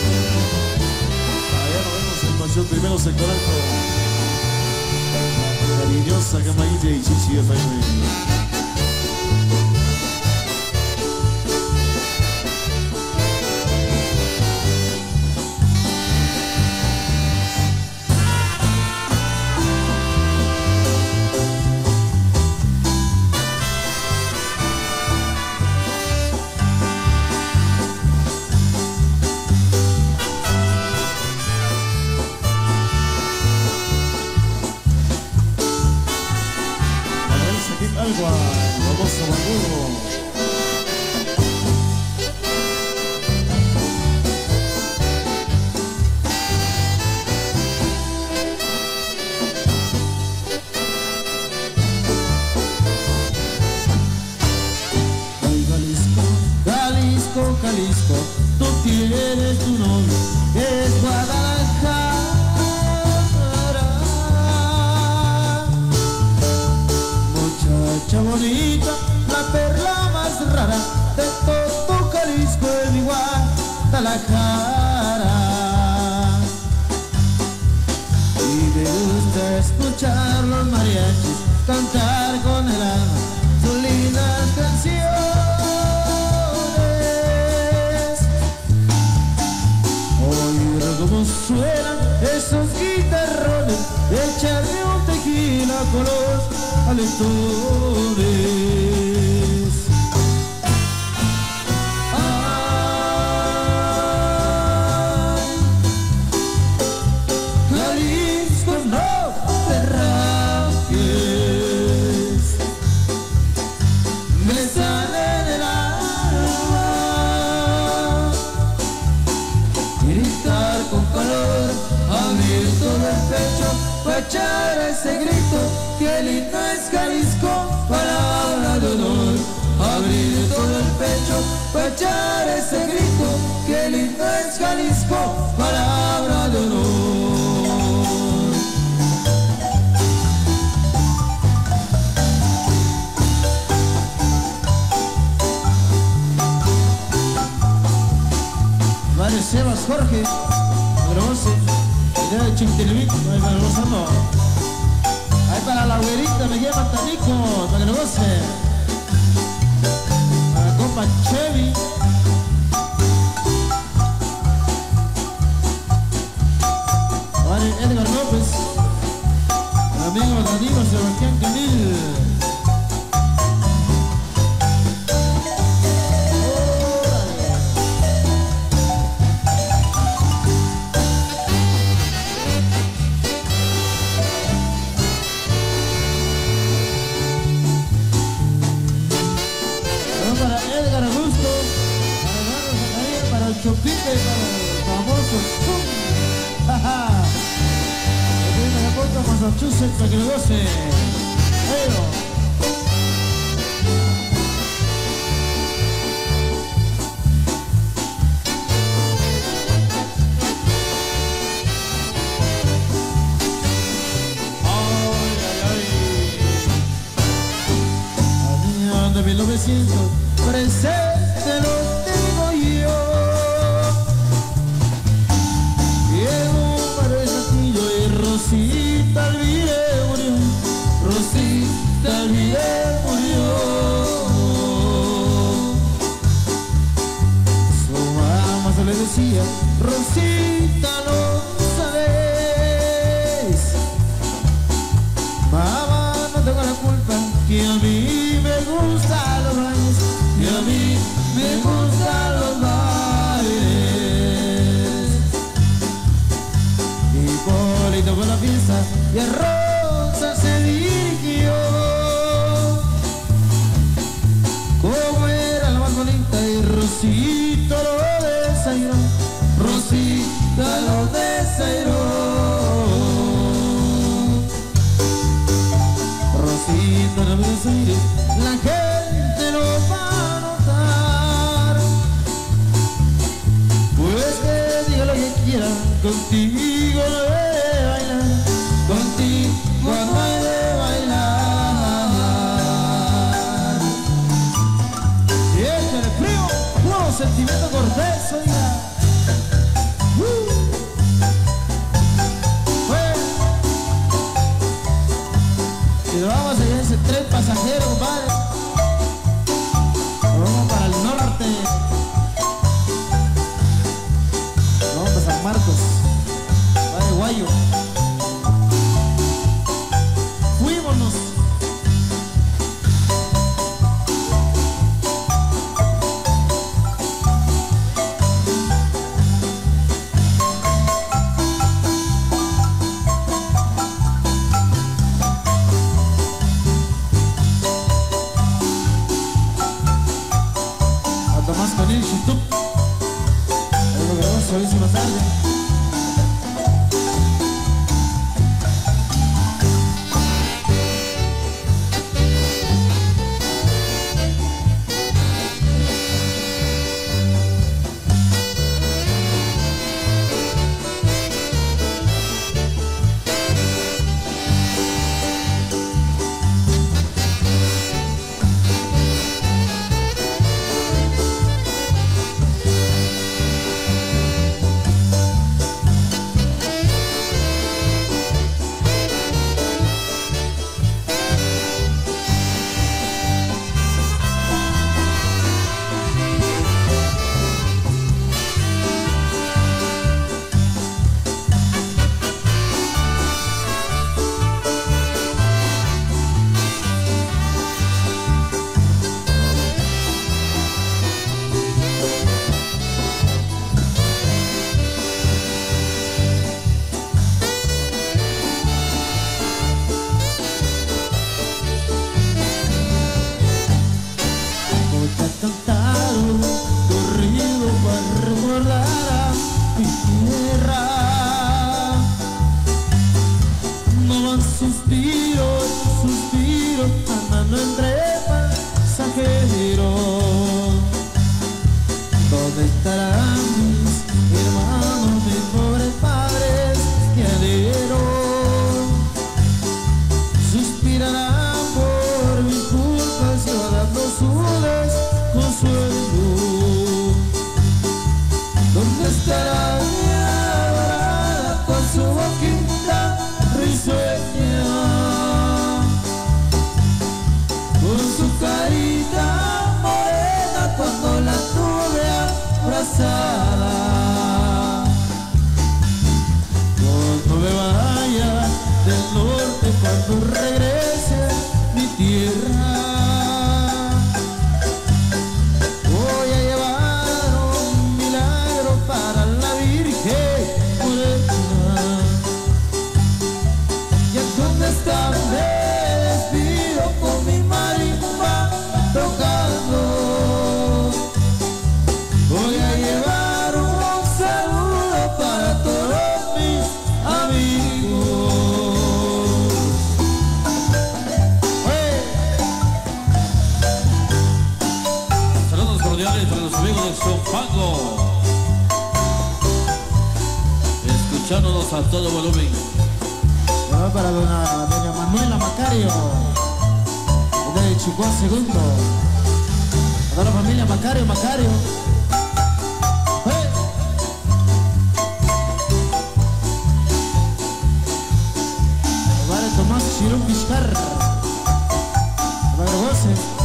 Allá nos vemos en Machón Primero Sector Alto. Cariñosa Camailla y Chichi FM. Algo al famoso Bambugo. Ay, Jalisco, Jalisco, Jalisco, tú tienes tu nombre, es Guadalajara. Muchacha bonita, la perla más rara de todo Jalisco es mi Guadalajara. Y me gusta escuchar los mariachis cantar con el alma sus lindas canciones. Oír cómo suenan esos guitarrones, echarme un tequila con los alentones. Jalisco, no te rajes, me sale del alma gritar con calor, abrir todo el pecho para echar ese grito, que lindo es Jalisco, palabra de honor. Abrir todo el pecho para echar ese grito, que lindo es Jalisco, palabra de honor. Mario Sebas Jorge, Agrose, idea de Chictilivit, ahí para gozando. Ahí para la güerita me lleva Tanico, para que lo goce. Para compa Chevy. Vale, Edgar López. Amigo Danilo Sebastián Camil. Para Edgar Augusto, para el Chopite, para el famoso Zoom. Massachusetts, para que lo goce. De 1900, presente lo tengo yo. Llegó para el castillo y Rosita Alvide murió. Rosita Alvide murió. Su mamá se le decía, Rosita, no sabes. Mamá, no tengo la culpa, que a mí me gustan los bailes, y a mí me gustan los bailes. Hipólito fue la fiesta y a Rosa se dirigió. Como era la más bonita y Rosita lo desairó. Rosita lo desairó. Rosita no me desaires, la gente lo va a notar. Pues que diga lo que quiera, contigo no he de bailar, contigo no he de bailar. Y échale frío, puro sentimiento Cortés, oiga. Y vamos allá en ese tren pasajero, compadre. Vamos para el norte. Vamos para San Marcos, Valle Guayo. Fuímonos. Tomás con el YouTube. Ahí lo grabamos suavísima tarde. Voy a llevar un escuchándonos a todo volumen. Va para doña Manuela Macario, de Chico Segundo. A toda la familia Macario. ¡Hey! Vale, Tomás Chirón Vizcar. Para goce.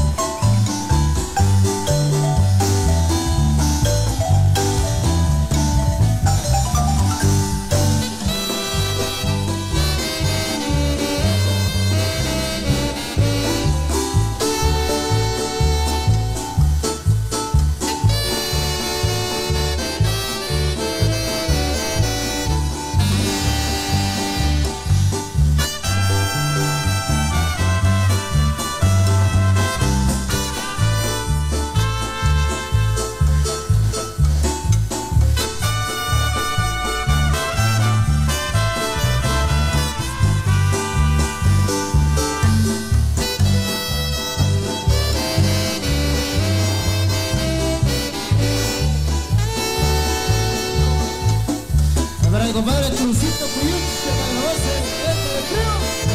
Compadre Crucito Cuyuch, se conoce, de frío.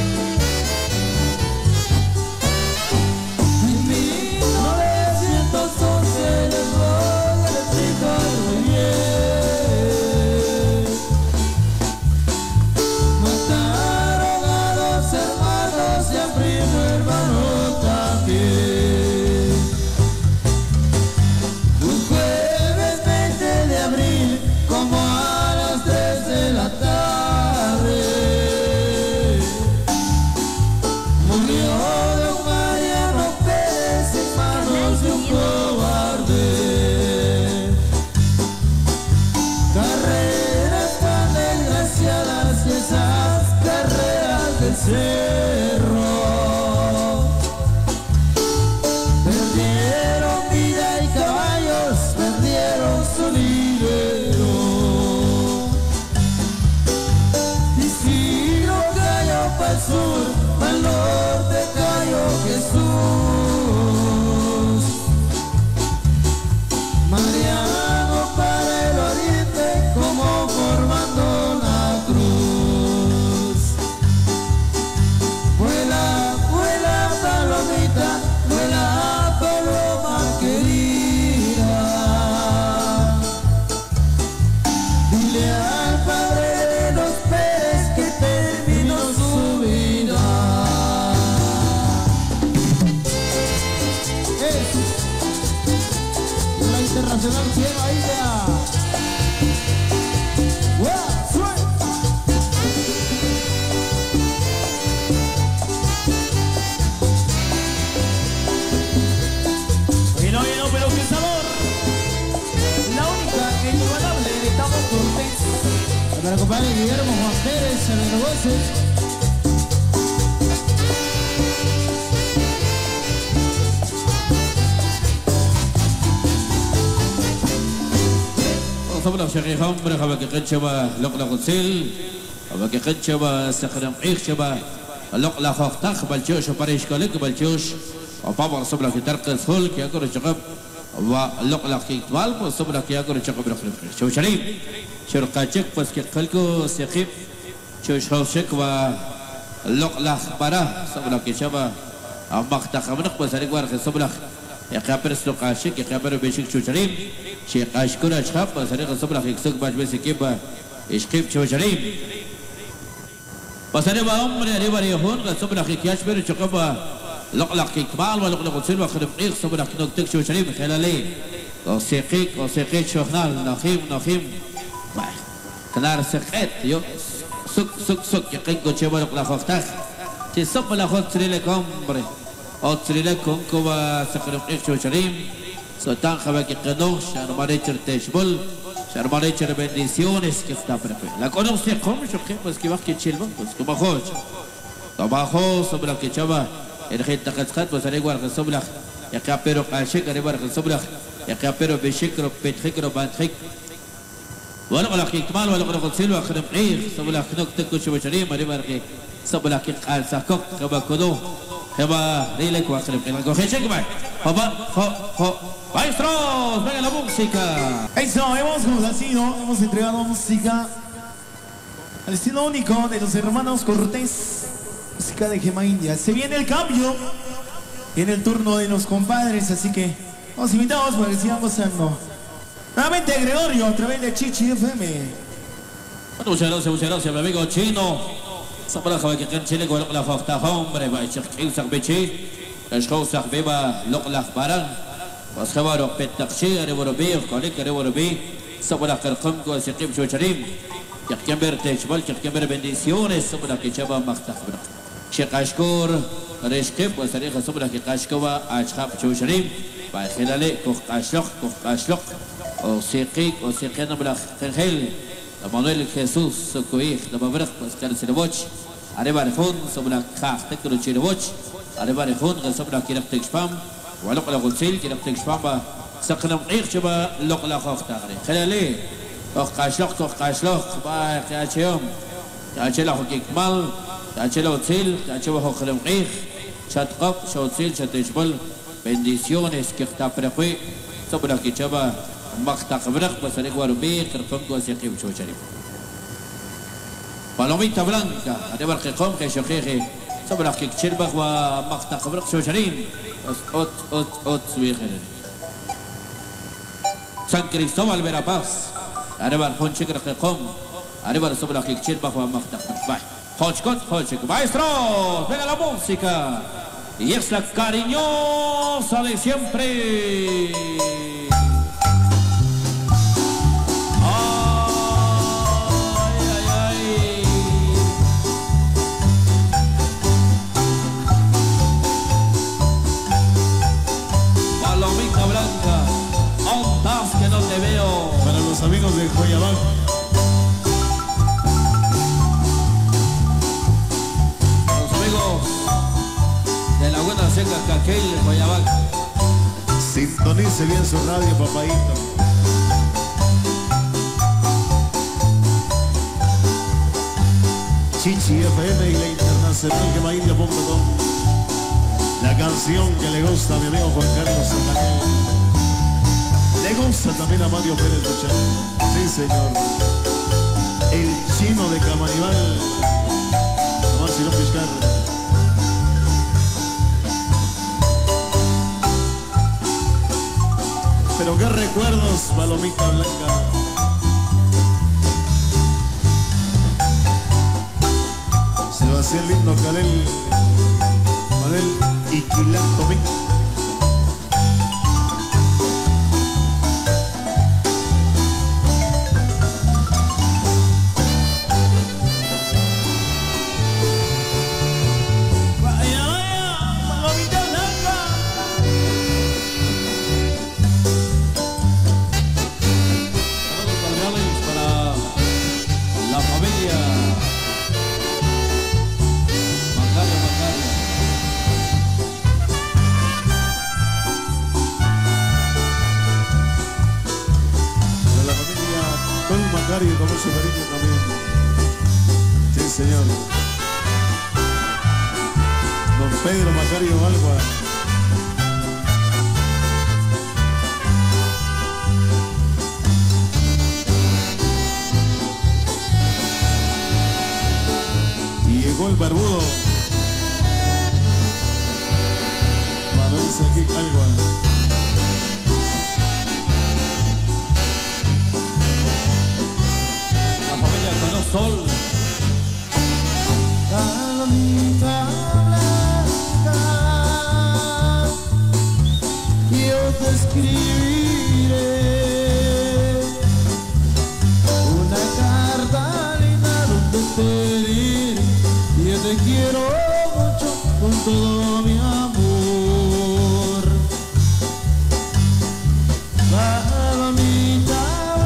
En 1911 les voy a explicar muy bien. Mataron a 2 hermanos y a primo hermano también. Un jueves 20 de abril, como a las 3 de la tarde, murió don Mariano Pérez en manos de un cobarde. Carreras tan desgraciadas, esas carreras del cerro, perdieron vida y caballos, perdieron su dinero. Y si no cayó pa'l sur, pa'l norte cayó Jesús. Mariano para el oriente, como formando una cruz. Vuela, vuela palomita, vuela paloma querida. Dile al padre de los Pérez que terminó su vida. La Internacional Cielo India. ¡Wow! ¡Suena! Bueno, pero qué sabor. La única e inigualable de Tamo Cortés. Para compadre Guillermo Juan Pérez, en el goce. صبرا شقيقهم برخوا كقد شبا لقلق السيل وكقد شبا سخرم إيخ شبا لقلق اختخ بالجوش وبريش كالك بالجوش وبابر صبرا في ترق السهول كي أقول شقب ولقلق كيكتوال وصبرا كي أقول شقب رخلق شو شريم شرقاتك بس كي قلقو سيقيب شو شوشك ولقلق برا صبرا كي شبا مختخ منق بس هريك وارخ صبرا يقابر سلوقاشك يقابر بيشك شو شريم شيخ أشكر أشخاص بسرعة صبرا في كسوق باش بس كيبا إشقيب شو شريم بسرعة بعمر ريبا ريحون صبرا في كياش بير شقبا لقلق كيكمال ولقلق سلوى خرب نيخ صبرا كنوكتك شو شريم خلالي وسيقيك شو خنال نخيم كنار سقيت يو سك يقين قد شبا لقلق اختاخ تصب لأخذ تريلك عمري أو تريلك كوا سقرب نيخ شو شريم Sotan jaba que conoce, armarecher teshbol, armarecher bendiciones que está prepe. La conoce como yo que pues que va que chilva, pues como hoch. Trabajo sobre la que chava, el gente cascat pues haré guardar sobre la ya que pero cachek haré guardar sobre la ya que pero beshikro petrekro bantrik. ولا la que mal ولا la que silva خدم عير sobre la que no te coche bachari haré guardar sobre la que al sakok kaba kodo kaba rilek wa خدم la coche que va. Ho Maestros, venga la música. Eso, hemos conocido, hemos entregado música Al estilo único de los hermanos Cortés, música de Gema India. Se viene el cambio en el turno de los compadres, así que los invitamos para que sigan gozando. Nuevamente Gregorio a través de Chichi FM. Bueno, muchas gracias, mi amigo chino. Sabra que كان Chile con la falta hombre, va a echar que الشخوص بيبا لقلق باران واسخبارو بتقشي ريبوربي وقالك ريبوربي سبلا قرقم كو سقيم شو شريم يكمبر تجبل يكمبر بنديسيونس سبلا كيشبا مختخبر شيخ اشكور ريشقب وسريخ سبلا كيقاشكوا اشخاب شو شريم باي خلالي كوخ قاشلق وسيقين بلا خيل مانويل خيسوس سكويخ لما برخ بسكر سيلوتش arriba de fond sobre la carte que lo tire watch arriba de fond sobre la كيرك تكشفام ولق لا غسيل كيرك تكشفام سقنا مقير شبا لق لا خوف تغري خلالي قاشلق با كاشيوم كاشلا هو كمال كاشلا غسيل كاشوا هو خلم مقير شاتقب شوتسيل شتجبل bendiciones que está prejuí sobre la كيشبا مختقبرق بس رجوا ربي قرفم قوسيقي وشوشري Palomita blanca, arriba el quejón que shojeje, sobre la que chirba o magta cabrón shojarim, ot suijere. San Cristóbal Verapaz, arriba el ponche que quejón, arriba sobre la que chirba o magta cabrón. Hochkot, maestros, venga la música y es la cariñosa de siempre. Que no te veo. Para los amigos de Joyabal. Los amigos de la buena seca Caquel, Joyabal. Sintonice bien su radio, papaito. Chichi FM y la internacional gemaindia.com. La canción que le gusta a mi amigo Juan Carlos Zacanel. Le gusta también a Mario Pérez Luchán. Sí, señor. El chino de Camaribal. Tomás Sirón Piscar. Pero qué recuerdos, palomita blanca. Sebastián Lindo, Calel, Manuel y Quilán Tomín. Y con mucho cariño también. Sí, señor. Don Pedro Macario Balgua. Y llegó el barbudo Manuel Saquic Balgua. Sol. Palomita blanca, yo te escribiré una carta linda donde te diré yo te quiero mucho con todo mi amor. Palomita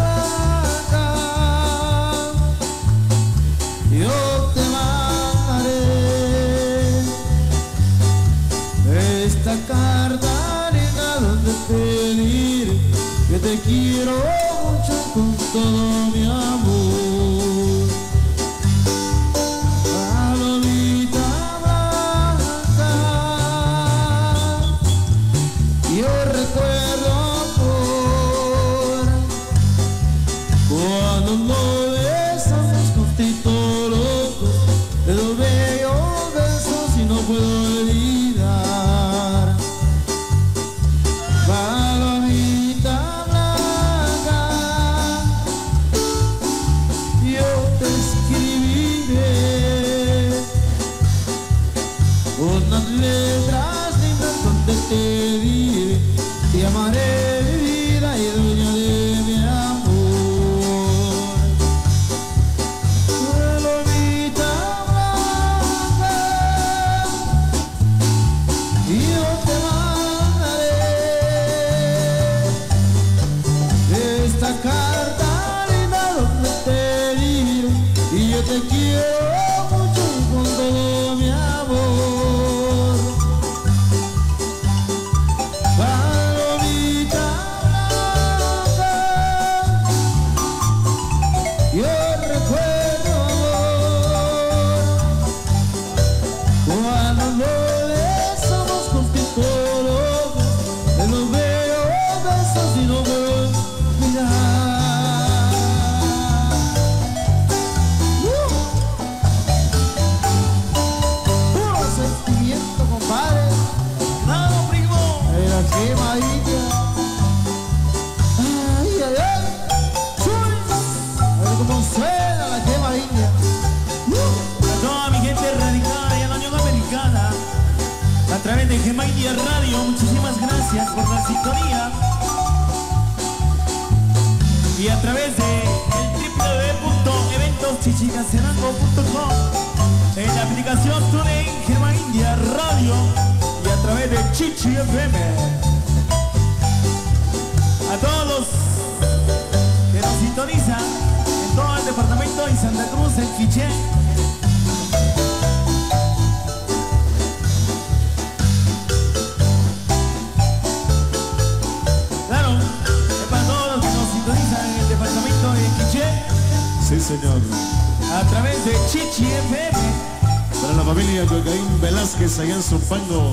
carta linda donde pedir que te quiero mucho con todo mi amor. Palomita blanca, yo recuerdo por cuando nos besamos cortito. India Radio, muchísimas gracias por la sintonía. Y a través de el www.eventoschichicastenango.com, en la aplicación TuneIn Germán India Radio y a través de Chichi FM. A todos los que nos sintonizan en todo el departamento de Santa Cruz, en Quiché. Claro, es para todos los que nos sintonizan en el departamento de Quiché. Sí, señor. A través de Chichi FM. Para la familia Joaquín Velázquez allá en Zumpango.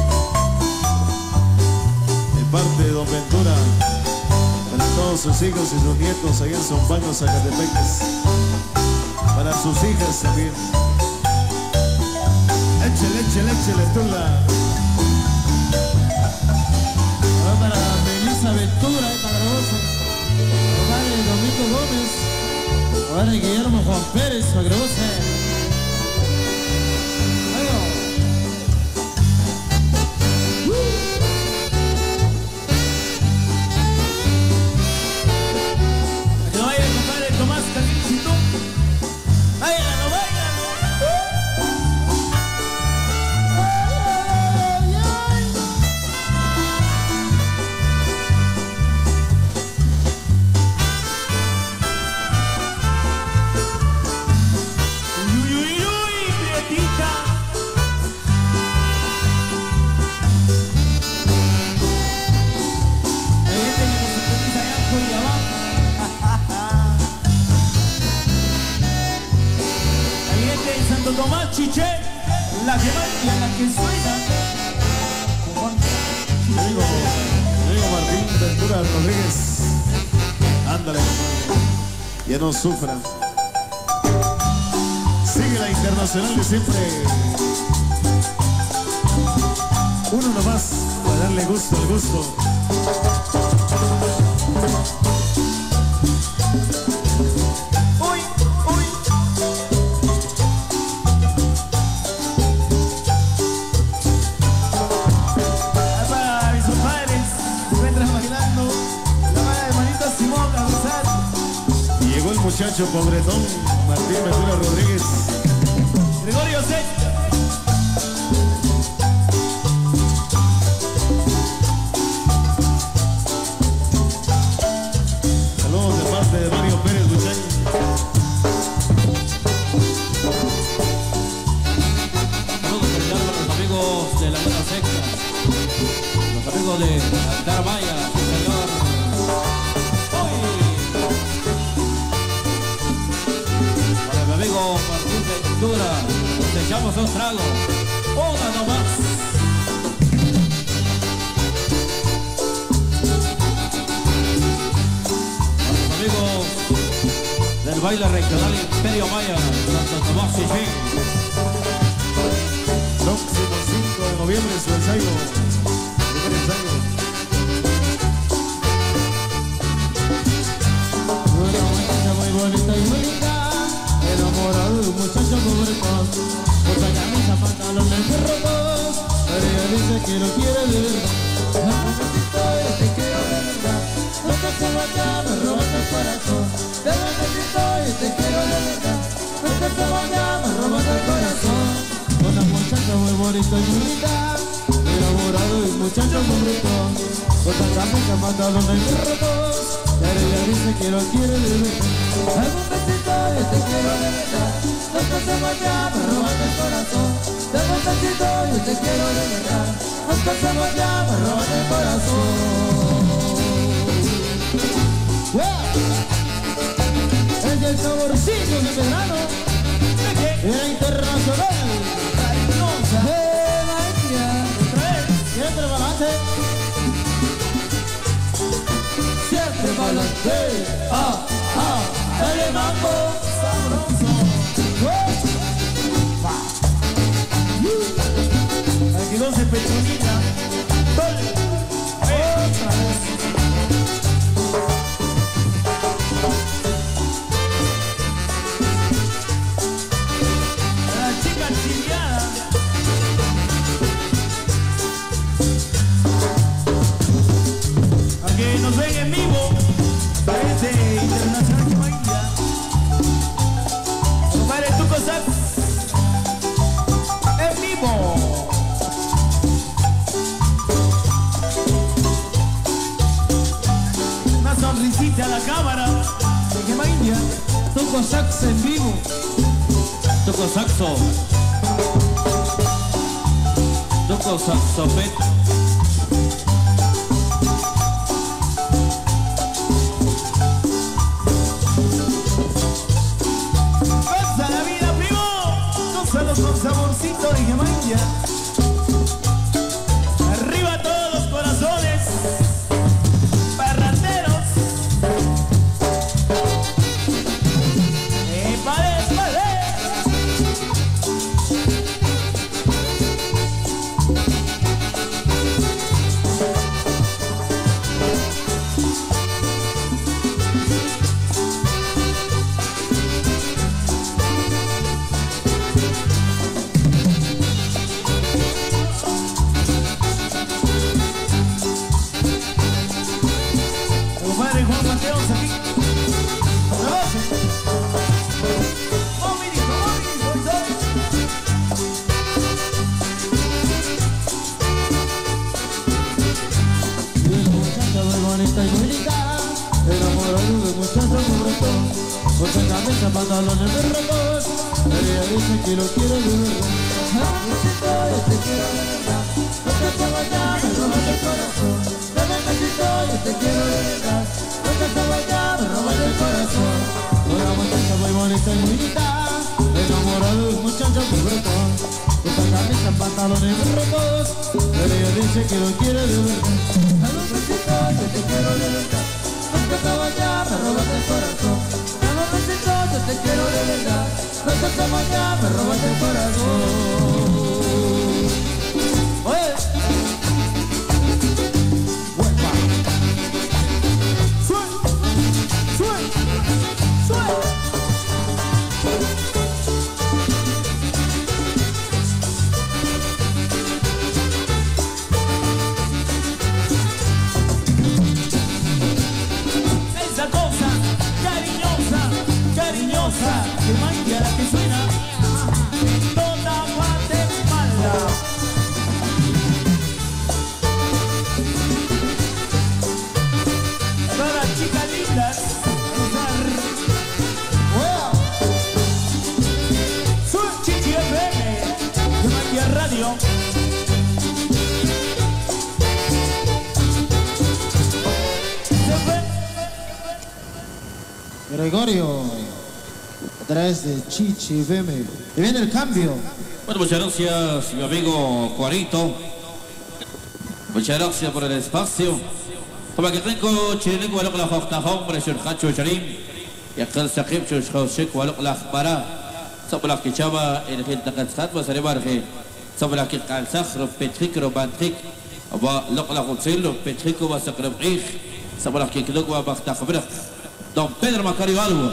De parte de Don Ventura. Para todos sus hijos y sus nietos allá en Zumpango, Zacatepeques. Para sus hijas también. Échale, échale, échale, Tula. Para Melissa Ventura y Magrabosa. Para Domingo Gómez. Para Guillermo Juan Pérez, Magrabosa. Tomás Chiché, la que va y a la que suena. Yo digo Martín Ventura Rodríguez. Ándale, ya no sufra. Sigue la internacional de siempre. Uno nomás para darle gusto al gusto. Muchacho pobretón, Martín Ventura Rodríguez. Gregorio C. Saludos de parte de Mario Pérez, muchacho. Saludos cordiales para los amigos de la Luna Seca, los amigos de Altar Maya, señor. Amigo Martín Ventura, nos echamos un trago, una nomás. A los amigos del baile regional Imperio Maya, Santo Tomás Chichín. Próximo 5 de noviembre su ensayo, primer ensayo. Una muchacha muy bonita y muy linda, enamorado de un muchacho pobretón, usa camisa, pantalones muy rotos, pero ella dice que lo quiere de verdad. Un momentito yo te quiero de verdad, no te se vaya, me robas el corazón. De momentito yo te quiero de verdad, no te se vaya, me robas el corazón. Una muchacha muy bonita y muy linda, enamorado de un muchacho pobretón, usa camisa, pantalones muy rotos, pero ella dice que lo quiere de verdad. Algún besito yo te quiero de verdad, no te se vaya, me robas el corazón. Algún besito yo te quiero de verdad, no te se vaya, me robas el corazón. Es el saborcito de verano, era internacional. Siempre balance. Siempre balance. Dale mambo sabroso. Aquí 12 Petronila. Otra vez. La chica chiviada. Toco sax en vivo. Toco saxo. Toco saxofet. Goza la vida, primo. Gózalo con saborcito de Jamaica. Arriba todos los corazones. Parranderos. Pantalones de rocos, ella dice que lo quiere de verdad. Necesito, yo te quiero de verdad. No te puedo ya, me robas el corazón. Te necesito, yo te quiero de verdad. No te puedo ya, me robas el corazón. Una muchacha muy bonita y muy linda, enamorado de un muchacho muy bretón. Usa camisa, pantalones de rocos, ella dice que lo quiere de verdad. Necesito, yo te quiero de verdad. No te puedo ya, me robas el corazón. Yo te quiero de verdad, no te tomo ya, me robas el corazón. Oye, vuelva. Suel, suel, suel. Esa cosa cariñosa, cariñosa, que mangia la que suena en toda Guatemala. Todas las chicas lindas, soy Chichi FM, de Mangia Radio. Gregorio, a través de Chichi FM. Y viene el cambio. Bueno, muchas gracias, mi amigo Cuarito. Muchas gracias por el espacio. Como que tengo chileno, ولو لا خفتهم برشر خاتشو شريم يقل سقيم شو شخوشك ولو لا خبرة صبلا كشابة إن كنت تقصد وسري بارخي صبلا كقال سخر بتريك روبانتريك أبا لقلا خمسيل بتريك وسقر بعيش صبلا كيكلوك وبخت خبرة Don Pedro Macario Alvo.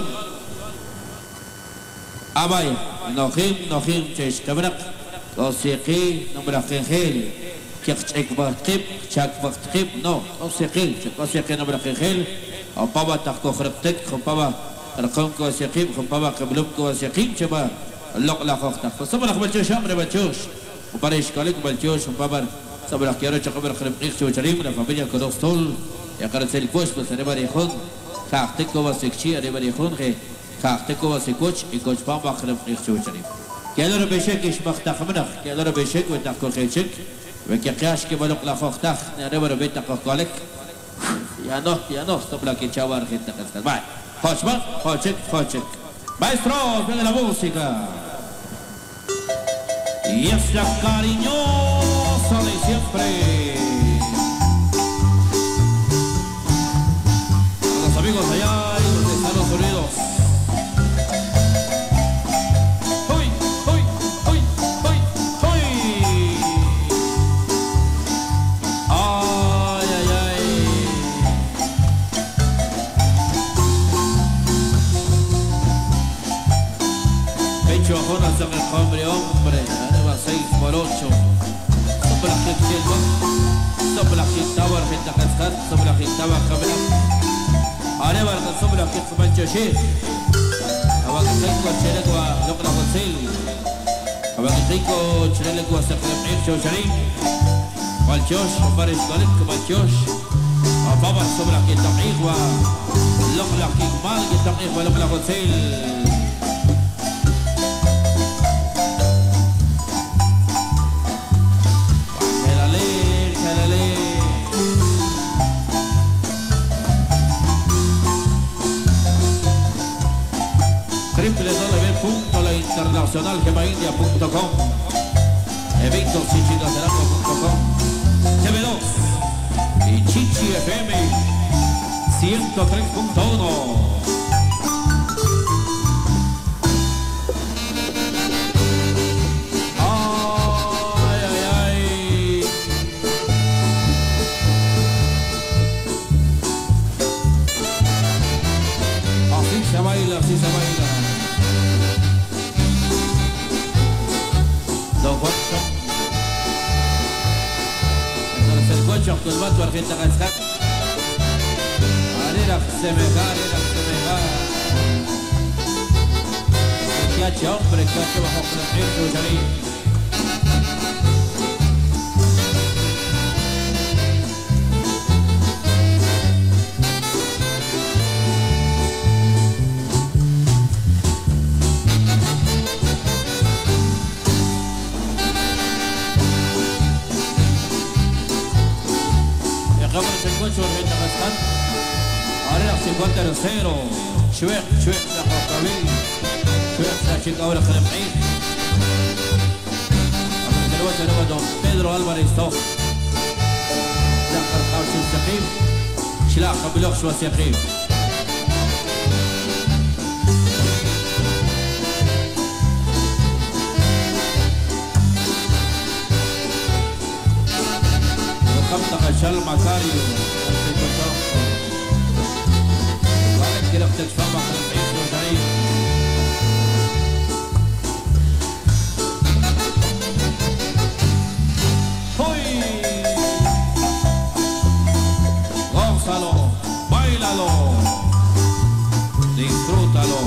Abay, Nohim, Chesh Kabrak, Oseki, Nombrachengel, Kirchek Bartip, Chak Bartip, no, Oseki, Oseki Nombrachengel, Opava Tarkohreptek, Kompava, Rakonko Oseki, Kompava Kablumko Oseki, Cheba, Lokla Hochta. Sabra Balchosh, Amre Balchosh, Uparish Kalik Balchosh, Umpabar, Sabra Kiaro Chakaber Krepnik, Charim, la familia Kodostol, Yakaracel Kosh, Serebarihon. Khaqteko va sekchi are bari khun khe khaqteko va sekoch e koch pa bakhrem ikhchu chani kelor beshek ish bakhta khamnakh kelor beshek wa takol khechek wa kiqash ke balq la khaqtakh are bari bet taqalek ya no stopla ke chawar khit taqal bai khochba khochek maestro de la música y es la cariñosa de siempre. Amigos allá en los Estados Unidos. ¡Uy! ¡Ay, ay, ay! Hecho a hacer el hombre, arriba 6 por 8. Sobre la gente sobre la gente sobre la gente أنا برد الصبر في قبل جشير أبغى تريكو ونقرأ قصيل أبغى تريكو تريلك وسقف عيش وشريم والجوش وبارش قلك والجوش بابا الصبر في التبعيض لقلق إقبال التقيق ولقلق السيل www.lainternacionalgemaindia.com eventosychicasderango.com TV2 y Chichi FM 103.1. Así se baila, así se baila. Don Juancho. El coche con el vato argenta cascar. Arera semejar, era semejar. Que hache hombre, que hache bajo con el tiempo, Charín. الكوتش والبيت مسكن على 50 شويح شويح لحقابي شويح شاشيك أول خلف عيد دلوقتي أنا بدهم بيدرو ألفاريز توخ دخل قوس السقيم شلاق قبلوخ شو السقيم منطقة شلمة كاريو وقت كده بتدفع بقى الحيث وزعيم هوي gózalo, bailalo, disfrútalo.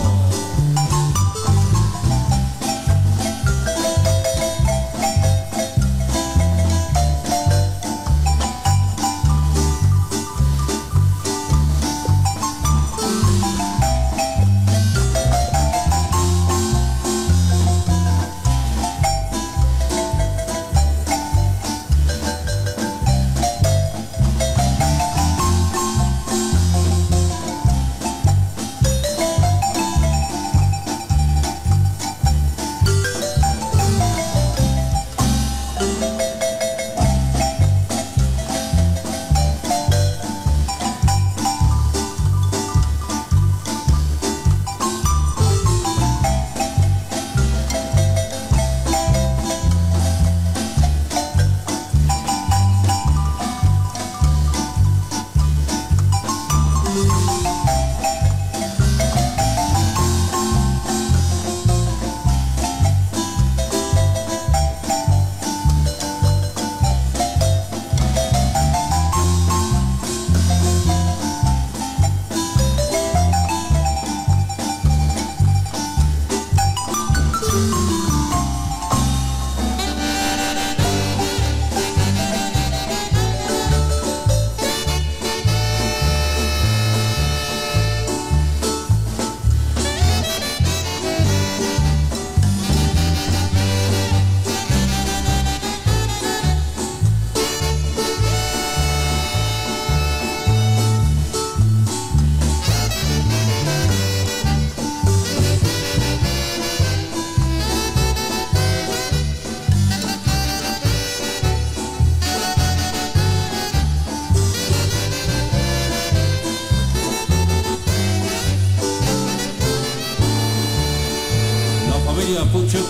Puchuk,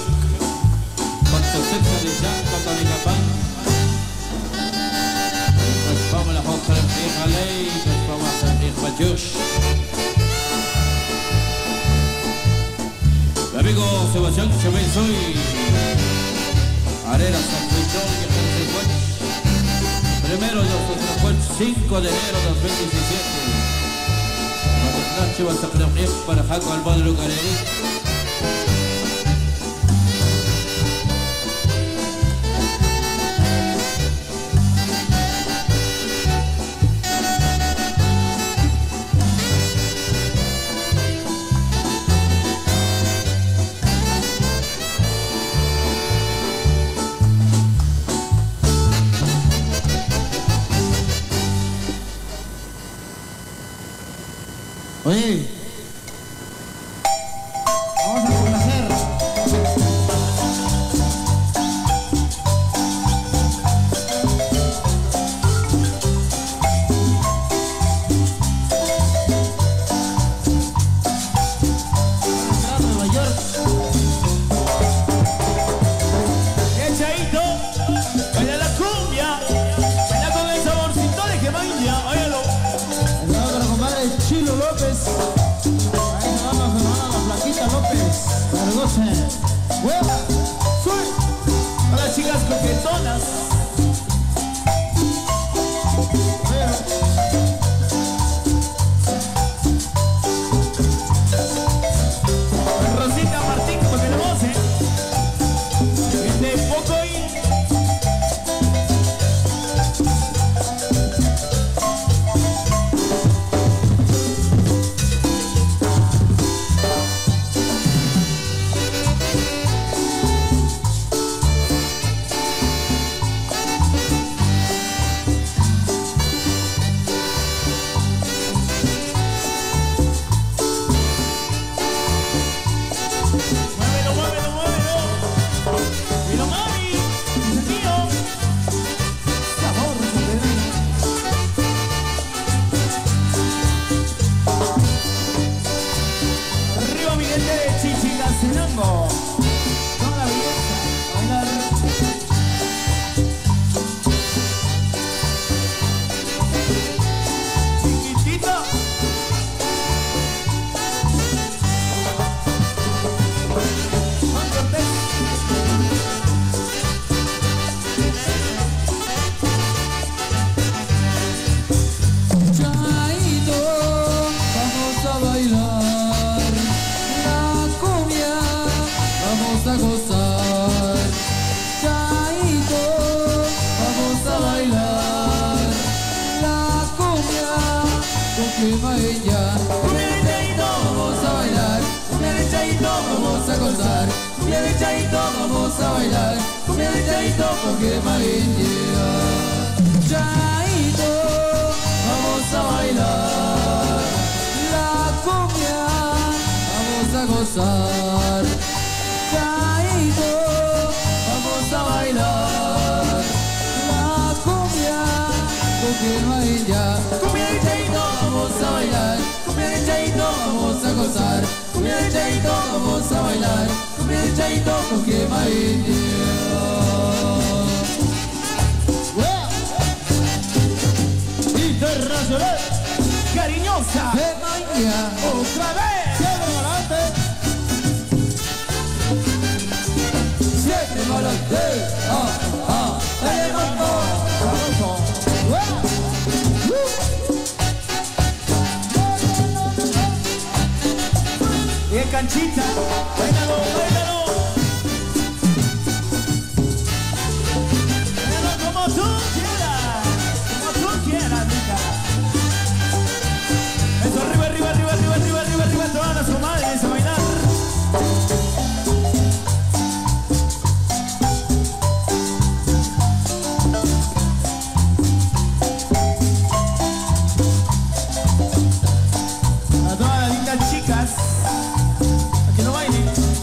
con su sexo de llanto, con el capán. Nos vamos a la hoja de Fija Ley, nos vamos a Fija Josh. Mi amigo Sebastián Chávez soy Arera San Cristóbal y José Juan. Primero de los 5 de enero de 2017. Cuando Nacho va a sacar para Jaco al Padre Careri. Oye, vamos a complacer. Nueva York. Echaito, baila la cumbia, baila con el saborcito de que vaya, óyalo. El lado de la comadre Chilo López. Ahí se va la hermana la Flaquita López. Cargoche. ¡Hueva! ¡Sube! A las chicas coquetonas. Rosita Martín, porque la voz, de poco y muévelo, muévelo, muévelo. Dilo, mami, es mío. Sabor, Arriba mi gente de Chichicastenango. con la belleza. Bailar. Chiquitito. Juan Cortés. Chaito, vamos a bailar la cumbia, vamos a gozar. Chaito, vamos a bailar la cumbia, con clima ella. Cumbia de Chaito, vamos a bailar. Cumbia de Chaito, vamos a gozar. Cumbia de Chaito, vamos a bailar. Cumbia de Chaito, con clima ella. Chaito, vamos a bailar la cumbia, vamos a gozar. Chaito, vamos a bailar la cumbia, porque no hay ya. Cumbia de Chaito, vamos a bailar. Cumbia de Chaito, vamos a gozar. Cumbia de Chaito, vamos a bailar. Cumbia de Chaito, porque no hay ya. Internacional. Cariñosa. ¡Qué maña! Otra vez. Siempre adelante. ¡Siete volante! ¡Ah! ¡Dale, mambo! Sabroso. ¡Hueva! Y en canchita. Bailalo, bailalo. Bailalo como tú quieras. Como tú quieras, rica. Eso, arriba, arriba, arriba, arriba, arriba, arriba, arriba. Todas las comadres a bailar. A todas las lindas chicas. A que no bailen.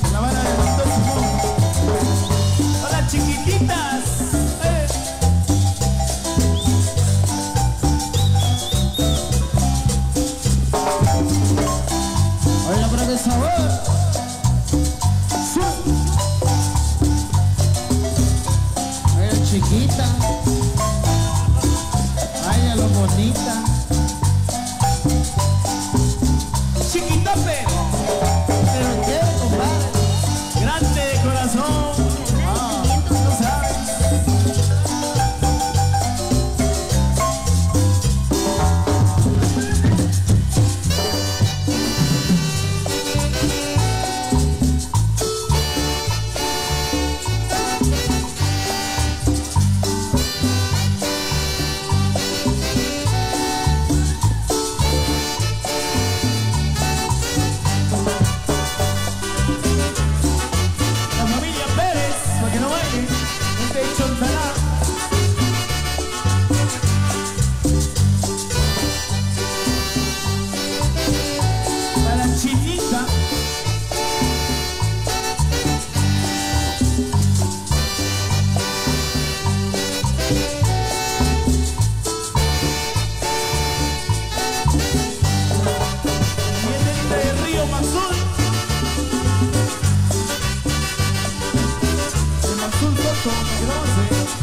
sabroso, que no sé.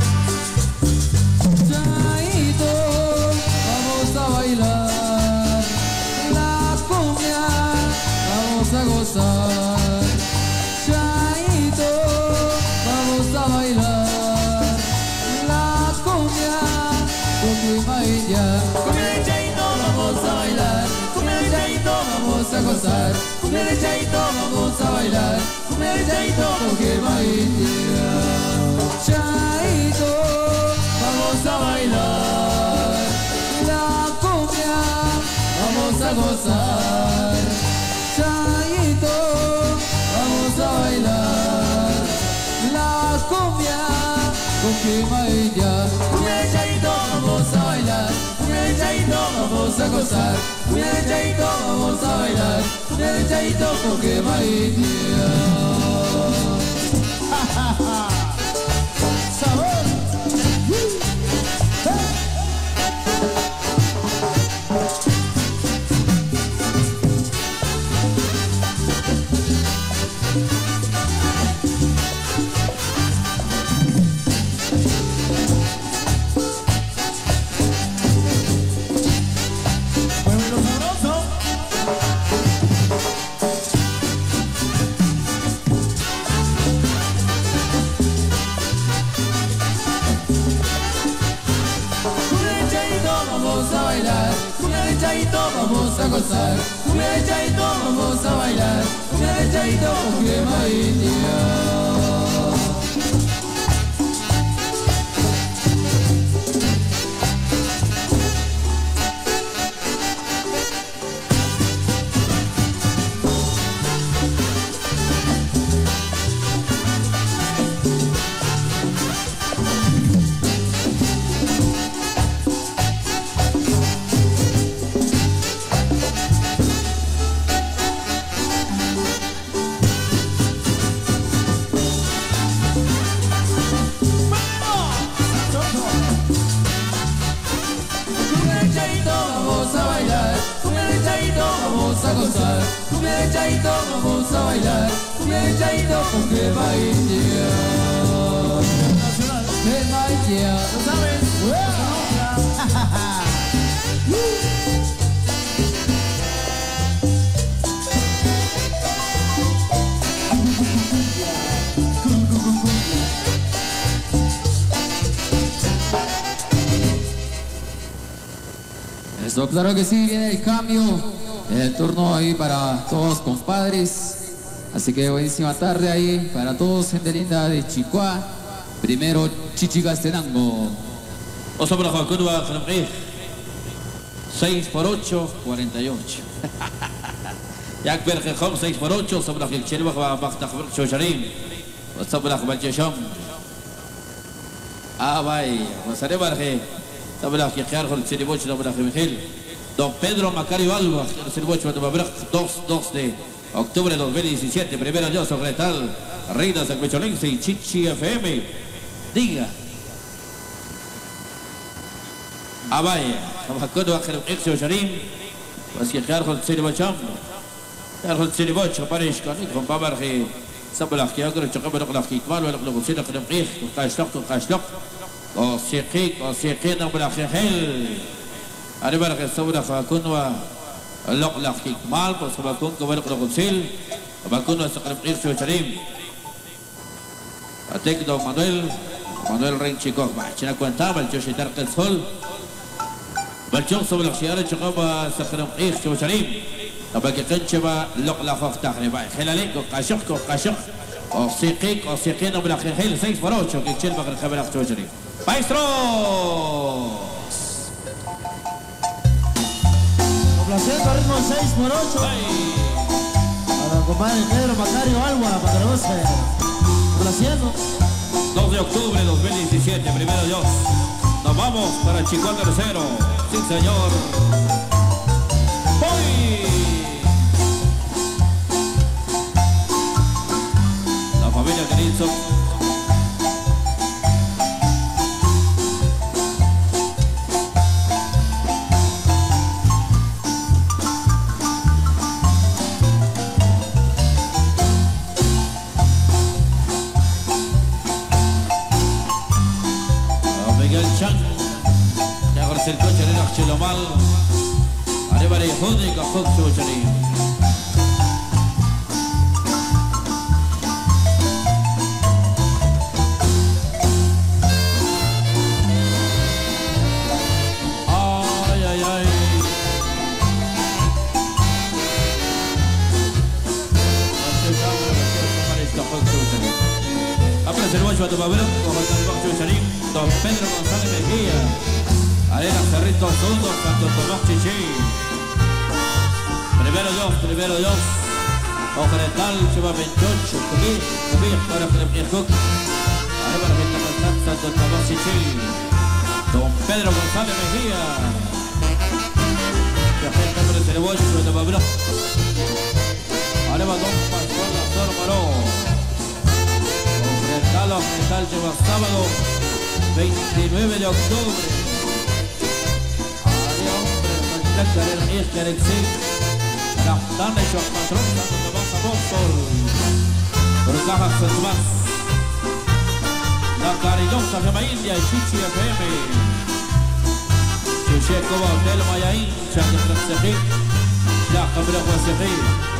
Chaito, vamos a bailar la cumbia, vamos a gozar. Chaito, vamos a bailar la cumbia, cumbia india. Cumbia de Chaito, vamos a bailar. Cumbia de Chaito, vamos a gozar. Cumbia de Chaito, vamos a bailar. Cumbia de Chaito, cumbia india. Chaito, vamos a bailar la cumbia, vamos a gozar. Chaito, vamos a bailar la cumbia, cumbia india. Cumbia de Chaito, vamos a bailar. Cumbia de Chaito, vamos a gozar. Cumbia de Chaito, vamos a bailar. Cumbia de Chaito, cumbia india. Sabor. Muévelo sabroso. Cumbia de Chaito, vamos a bailar. Cumbia de Chaito, vamos a gozar. Cumbia de Chaito, vamos a bailar. Cumbia de Chaito, cumbia india. Cumbia de Chaito, vamos a bailar. Cumbia de Chaito, vamos a gozar. Cumbia de Chaito, vamos a bailar. Cumbia de Chaito, cumbia india. Nacional. Cumbia india. ¿Lo sabes? Eso, claro que sí, viene el cambio. El turno ahí para todos compadres. Así que buenísima tarde ahí para todos, gente linda de Chicoa. Primero, Chichicastenango. Oso para Jacurba, Franqui. 6 por 8, 48. Yak Bergejom, 6 por 8, sobre la Chelba, Bachtakberg, Chosharim. Sobre la Jabachesham. Ah, vaya, Masare Barge. Sobre la Kijar, el Cheriboch, sobre la Jemigel. Don Pedro Macario Alba, el Cheriboch, de 2 de octubre de 2017. Primero yo, secretal. Reina San Pecholense y Chichi FM. Diga. Abaya, Abacono, Exo Sharim, was hier Karhol Celibocham, Karhol Celiboch, Parish, von Babarhe, Sabalach, Yagro, Chakabalach, Kitmal, Logosina, Kremich, Kashlok, o Siqik, Nabalachel, Aribar, Sabra, Kunwa, Loklach, Kitmal, Sabakun, Governosil, Abacuno, Exo Sharim, Atekdo Manuel Renchico, China Quantaba, el Joshitar Sol. بالجوص والخيار شقابة سخرم إيش وشريم أبغى كنشبة لقلا خفتاخ رباي خلالك قاشق أوسيقين وبلا خيل سيف فروش وكيشل بقر خبر أخت وشريم بايسترو Complaciendo al ritmo 6 por 8. Para el compadre Pedro Macario Alba, para que lo goce. Complaciendo. 2 de octubre de 2017, primero Dios. Nos vamos para Chicoa tercero. Sí, señor. ¡Voy! La familia Carilson. Cobal. Arriba de Jodi Kapok Chuchari. El guacho de Pablo, como el Cocho Charín, don Pedro González Mejía, Arena Cerrito Zundo, Santo Tomás Chichi. Primero Dios, Ojeretal, Cheva 28, Cubí, para Premiercook, Arena Representante Santo Tomás Chichi, don Pedro González Mejía, que afecta el guacho de Pablo, Arena don Pascual Lazar Maró. Metal lleva sábado 29 de octubre. Ari hombre, contacta el Mies Alexis. Capitán de Joan Patrón, Santo Tomás Apóstol. Por cajas Tomás. La cariñosa llama India y Chichi FM. Chichi como Hotel Mayaín, Chanque Transejí. Ya Cabrera Huasejí.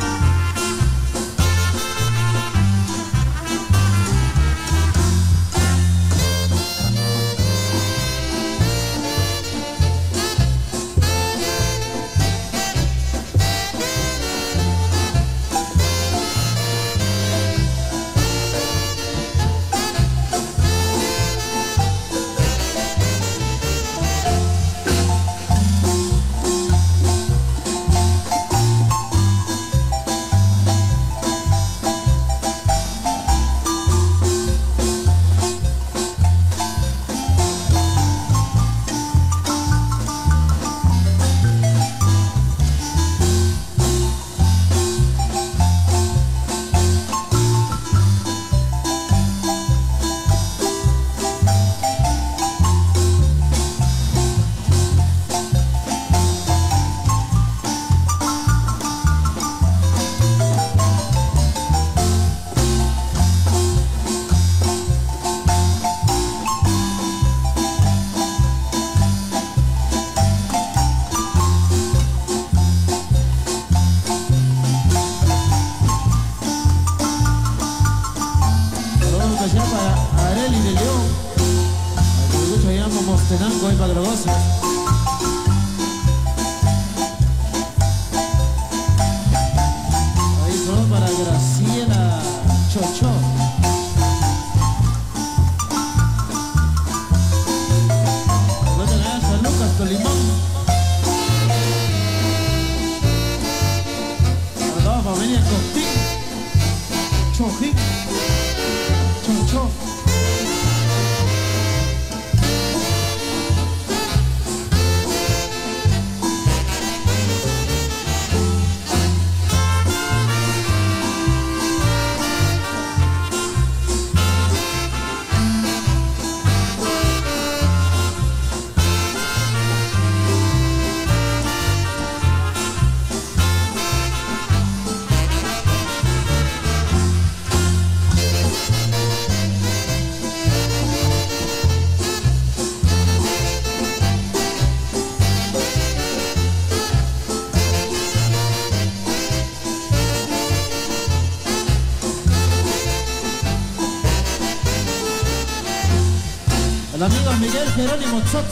Amigo Miguel Jerónimo Chot,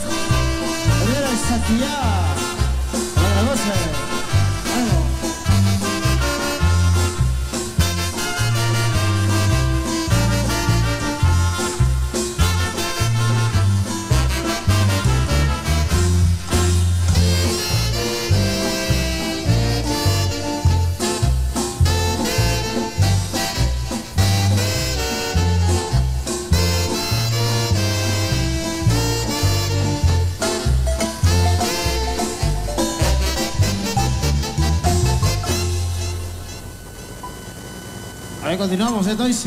Rivera Satillá, a la 12. Ahí continuamos, entonces.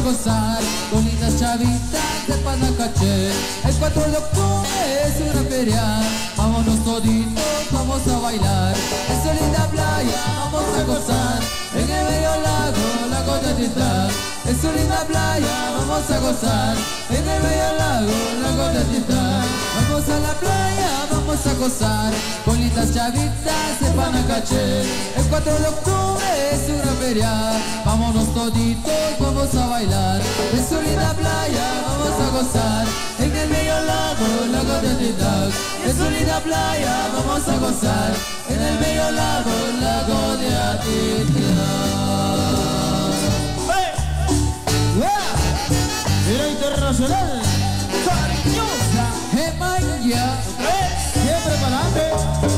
gozar con lindas chavitas de Panacaché. El 4 de octubre es una feria, vámonos toditos, vamos a bailar. En su linda playa vamos a gozar, en el medio lago de Titán. En su linda playa vamos a gozar, en el medio lago de Titán. Vamos a la playa, vamos a gozar con lindas chavitas de Panacaché. El 4 de octubre es una feria, vámonos toditos, vamos a bailar. En su linda playa vamos a gozar, en el medio lago de Titán. En su linda playa vamos a gozar, en el medio lago de Atitlán. Mira internacional, cariñosa, Gemaya, siempre para adelante.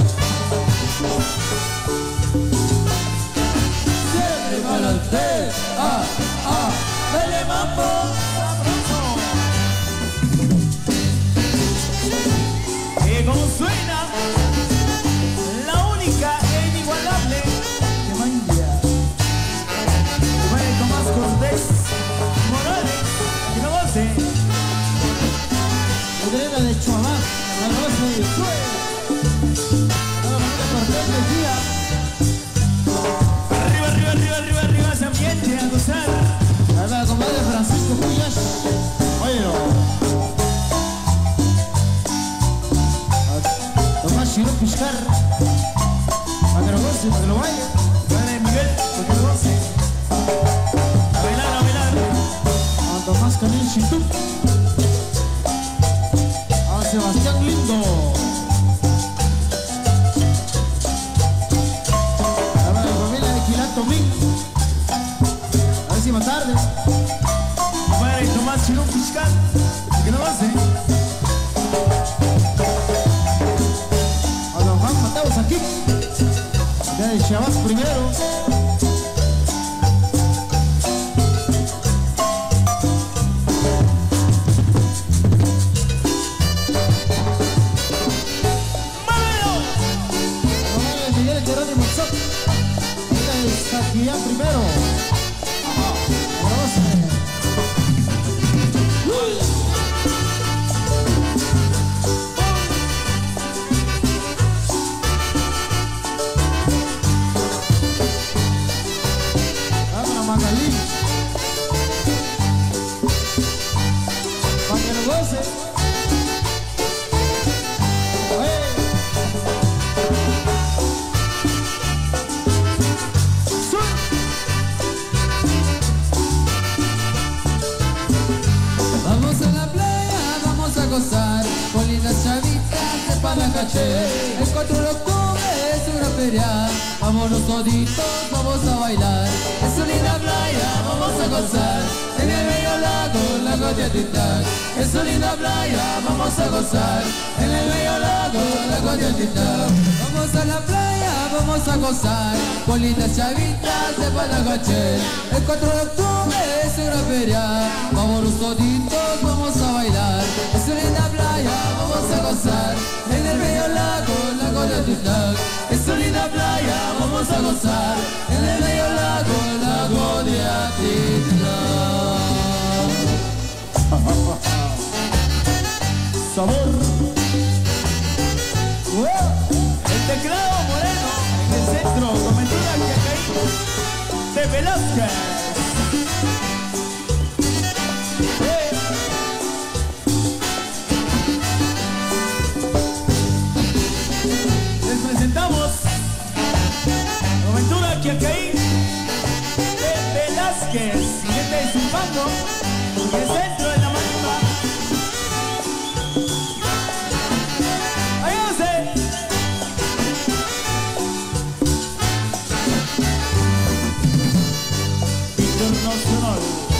siempre para adelante. Dale mambo. y como suena, la única e inigualable de Mandia. Bueno, Tomás Cortés Morales, que no goce. Adriana de Chuamá, la rosa de Chue. Ahora Manuel Cortés Mejía. Arriba, arriba, arriba, arriba, arriba ese ambiente a gozar. Ahí va la comadre Francisco Puyas. Óyelo. Tomás Chirón Piscar. Para que lo goce, para que lo baile. Padre Miguel, porque no goce. A bailar, a bailar. A Tomás Canel Chitú. A Sebastián Lindo. A la familia de Quilato Min. A ver si más tarde. Padre Tomás Chirón Fiscal, que no goce. A don Juan Mateos aquí. De Chavas primero. Don Miguel Jerónimo Zop. De Saquillán primero. Vámonos Magalí. Para que lo goce. Vamos a la playa, vamos a gozar con lindas chavitas de Panacaché. El 4 de octubre es una feria, vámonos toditos, vamos a bailar. En su linda playa vamos a gozar, en el medio lago de Atitlán. En su linda playa vamos a gozar, en el medio lago de Atitlán. Vamos a la playa, vamos a gozar con lindas chavitas de Panacaché. El 4 de octubre es una feria, vámonos toditos, vamos a bailar. En su linda playa vamos a gozar, en el medio lago de Atitlán. En su linda playa vamos a gozar, en el medio lago de Atitlán. Sabor. El teclado moreno en el centro, comentida que caímos de Velázquez. Les presentamos Coventura Quiacaí de Velázquez, siguiente de Zumpango, y el centro de la marimba. ¡Ayúdense! Internacional.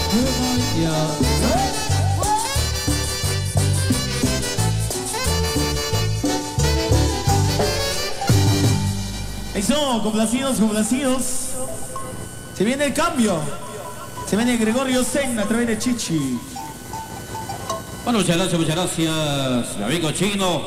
Eso, complacidos, complacidos. Se viene el cambio. Se viene Gregorio Zen a través de Chichi. Bueno, muchas gracias, mi amigo chino.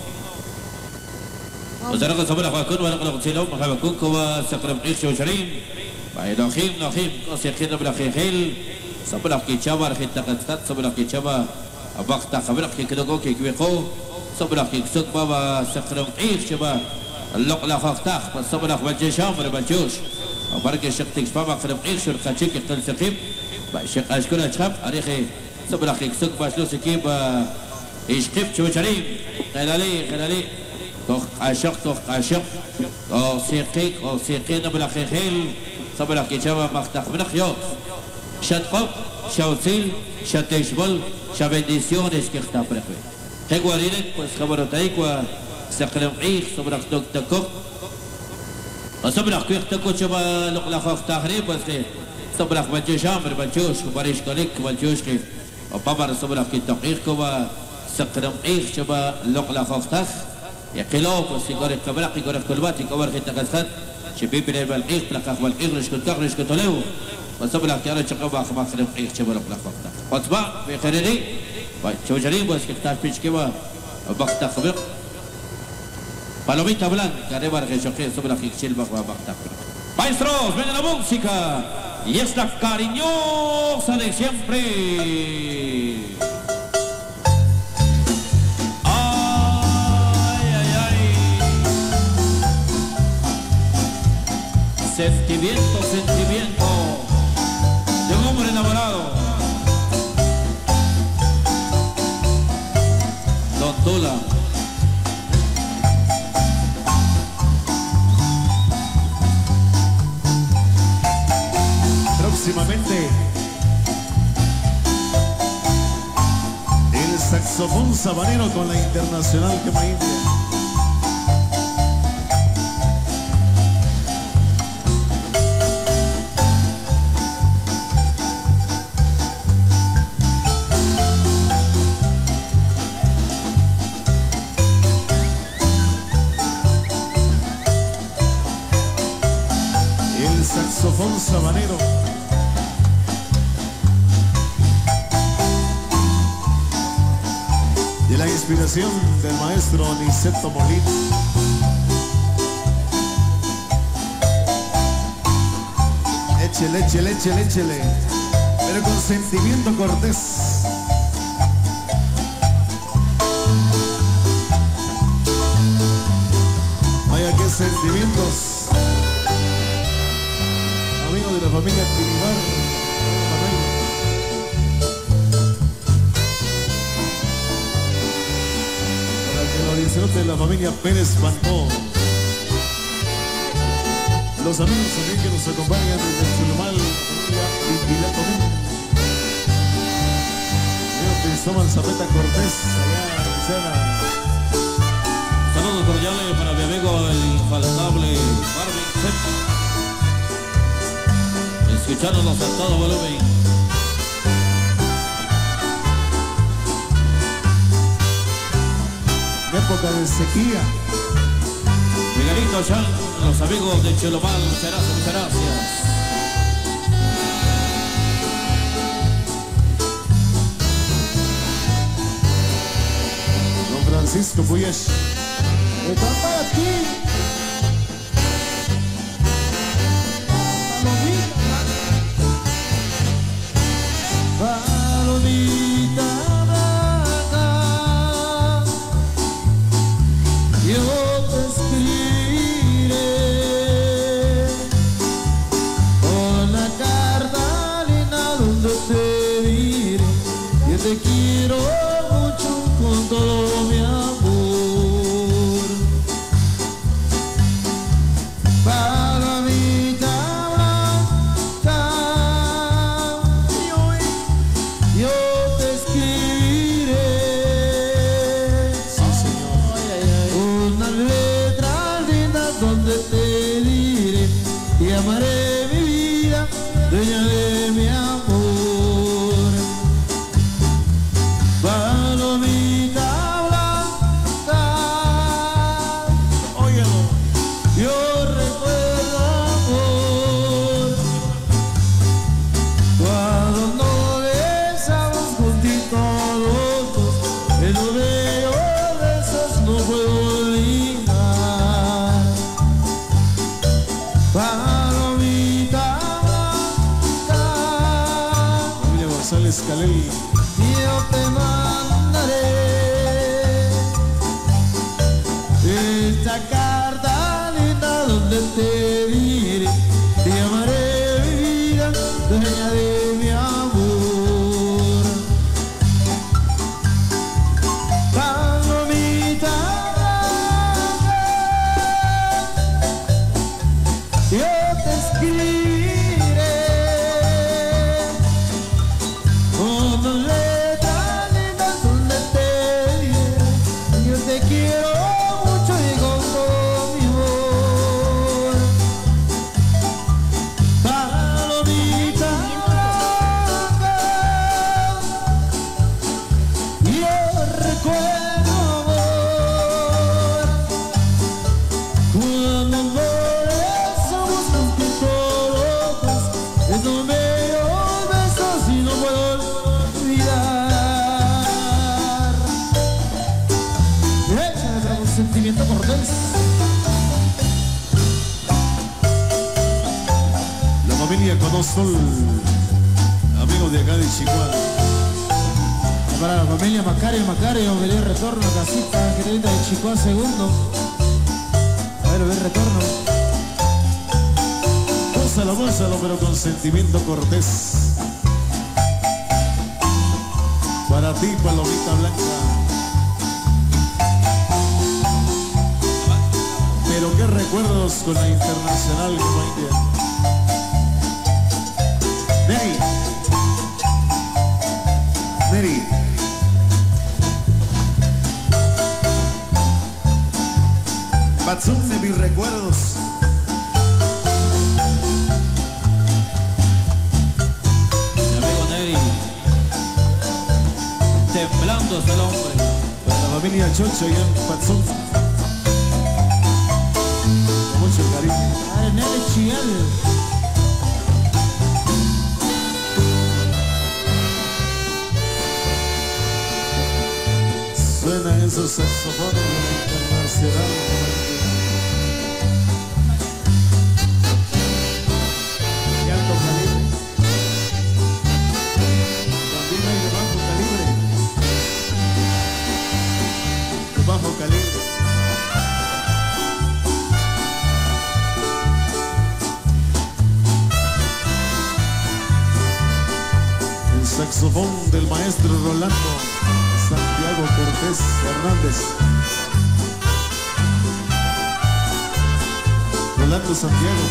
وزارة صبرا خاكون ولا قلق سلام محبكوك وسكرم إيش وشريم بعد أخيم قصي خير بلا خيل Sabra ki chaba arjita katsat, sabra ki chaba abakta khabra ki kidogo ki kweko, sabra ki ksut baba sakram ich chaba اللق لا خاختاخ فالصبر أخوة شامر بنشوش وبركة شقتك فما خرب إيش ورقتك يقتل سقيم بشق أشكر أشخب أريخي صبر أخيك سق باشلو سكيب إيش قيب شو شريم خلالي توخ عشق أو سيقين نبل أخي خيل صبر أخي شبا مختخ من خيوط شتقب شوصيل شتشبل شبنديسيون إيش كختاب رخوي تقوارينك بس خبرو تايك سقرم عيخ صبرك دوك تكوك صبرك كويخ تكوك شبا لقلا خوخ تخريب بس صبرك بنجوش عمر بنجوش وبريش كوليك بنجوش كيف وبابر صبرك كي تقيخ كوا سقرم عيخ شبا لقلا خوخ تخ يقلوب بس يقول كبرق يقول كلبات يقول خي تقسخت شبيب بن العيخ بلقاخ والعيخ رش كتولو وصبرك يا رجل قبا خما خرم عيخ شبا لقلا خوخ تخ وطبع بخيري شو جريب بس كتاف بيش كوا وبقتا خبرق Palomita blanca de Vargas Joque sobre la ficción bajo a Bagdad. Maestros, ven la música y esta cariñosa de siempre. Ay. Sentimiento de un hombre enamorado. Don Tula. Próximamente el saxofón sabanero con la Internacional Quema India. El saxofón sabanero de la inspiración del maestro Niceto Molina. Échele, pero con sentimiento cortés. Vaya qué sentimientos. Amigo de la familia Tinibar. De la familia Pérez Pantó. Los amigos también que nos acompañan desde Chulumal, la familia Inquilato Méndez. Señor Cristóbal Zapeta Cortés, allá en Licena. Saludos cordiales para mi amigo el infaltable Marvin Sepa. Escuchándonos a todo volumen. Época de sequía. Miguelito Chan, los amigos de Cholomal, muchas gracias. Don Francisco Puyesh. Están para ti. Palomita blanca, yo te escribiré con la carta linda donde te diré que te quiero mucho con todo mi amor. Palomita blanca, yo te escribiré unas letras lindas donde te diré y amaré mi vida, dueña de mi amor. Palomita blanca, Óyelo. yo recuerdo amor cuando nos besamos juntitos los dos, el bello de esos no puedo olvidar. Palomita blanca, González Calel. Yo te mandaré esta carta linda donde te diré, te llamaré mi vida, dueña de mi amor. Palomita blanca, yo te escribiré con dos letras lindas donde te diré, yo te quiero mucho y con todo mi amor. Palomita blanca, yo recuerdo amor cuando amores somos un poquito locos, esos bellos besos y no puedo olvidar. Era un sentimiento cortés. La familia Conosol, amigos de acá de Chihuahua. Para la familia Macario, venir retorno a casita, querida de Chicoa segundo. A ver, retorno. Gózalo, pero con sentimiento cortés. Para ti, Palomita Blanca. Pero qué recuerdos con la Internacional Guamaindia. Neri. Batsum de mis recuerdos. Mi amigo Neri, temblando es el hombre. Para la familia Chocho y en Batsum. Con mucho cariño. Arenal Chial. Suenan esos saxofones de la Internacional. Y alto calibre. También hay de bajo calibre. De bajo calibre. El saxofón del maestro Rolando Santiago Cortés Hernández. Rolando Santiago.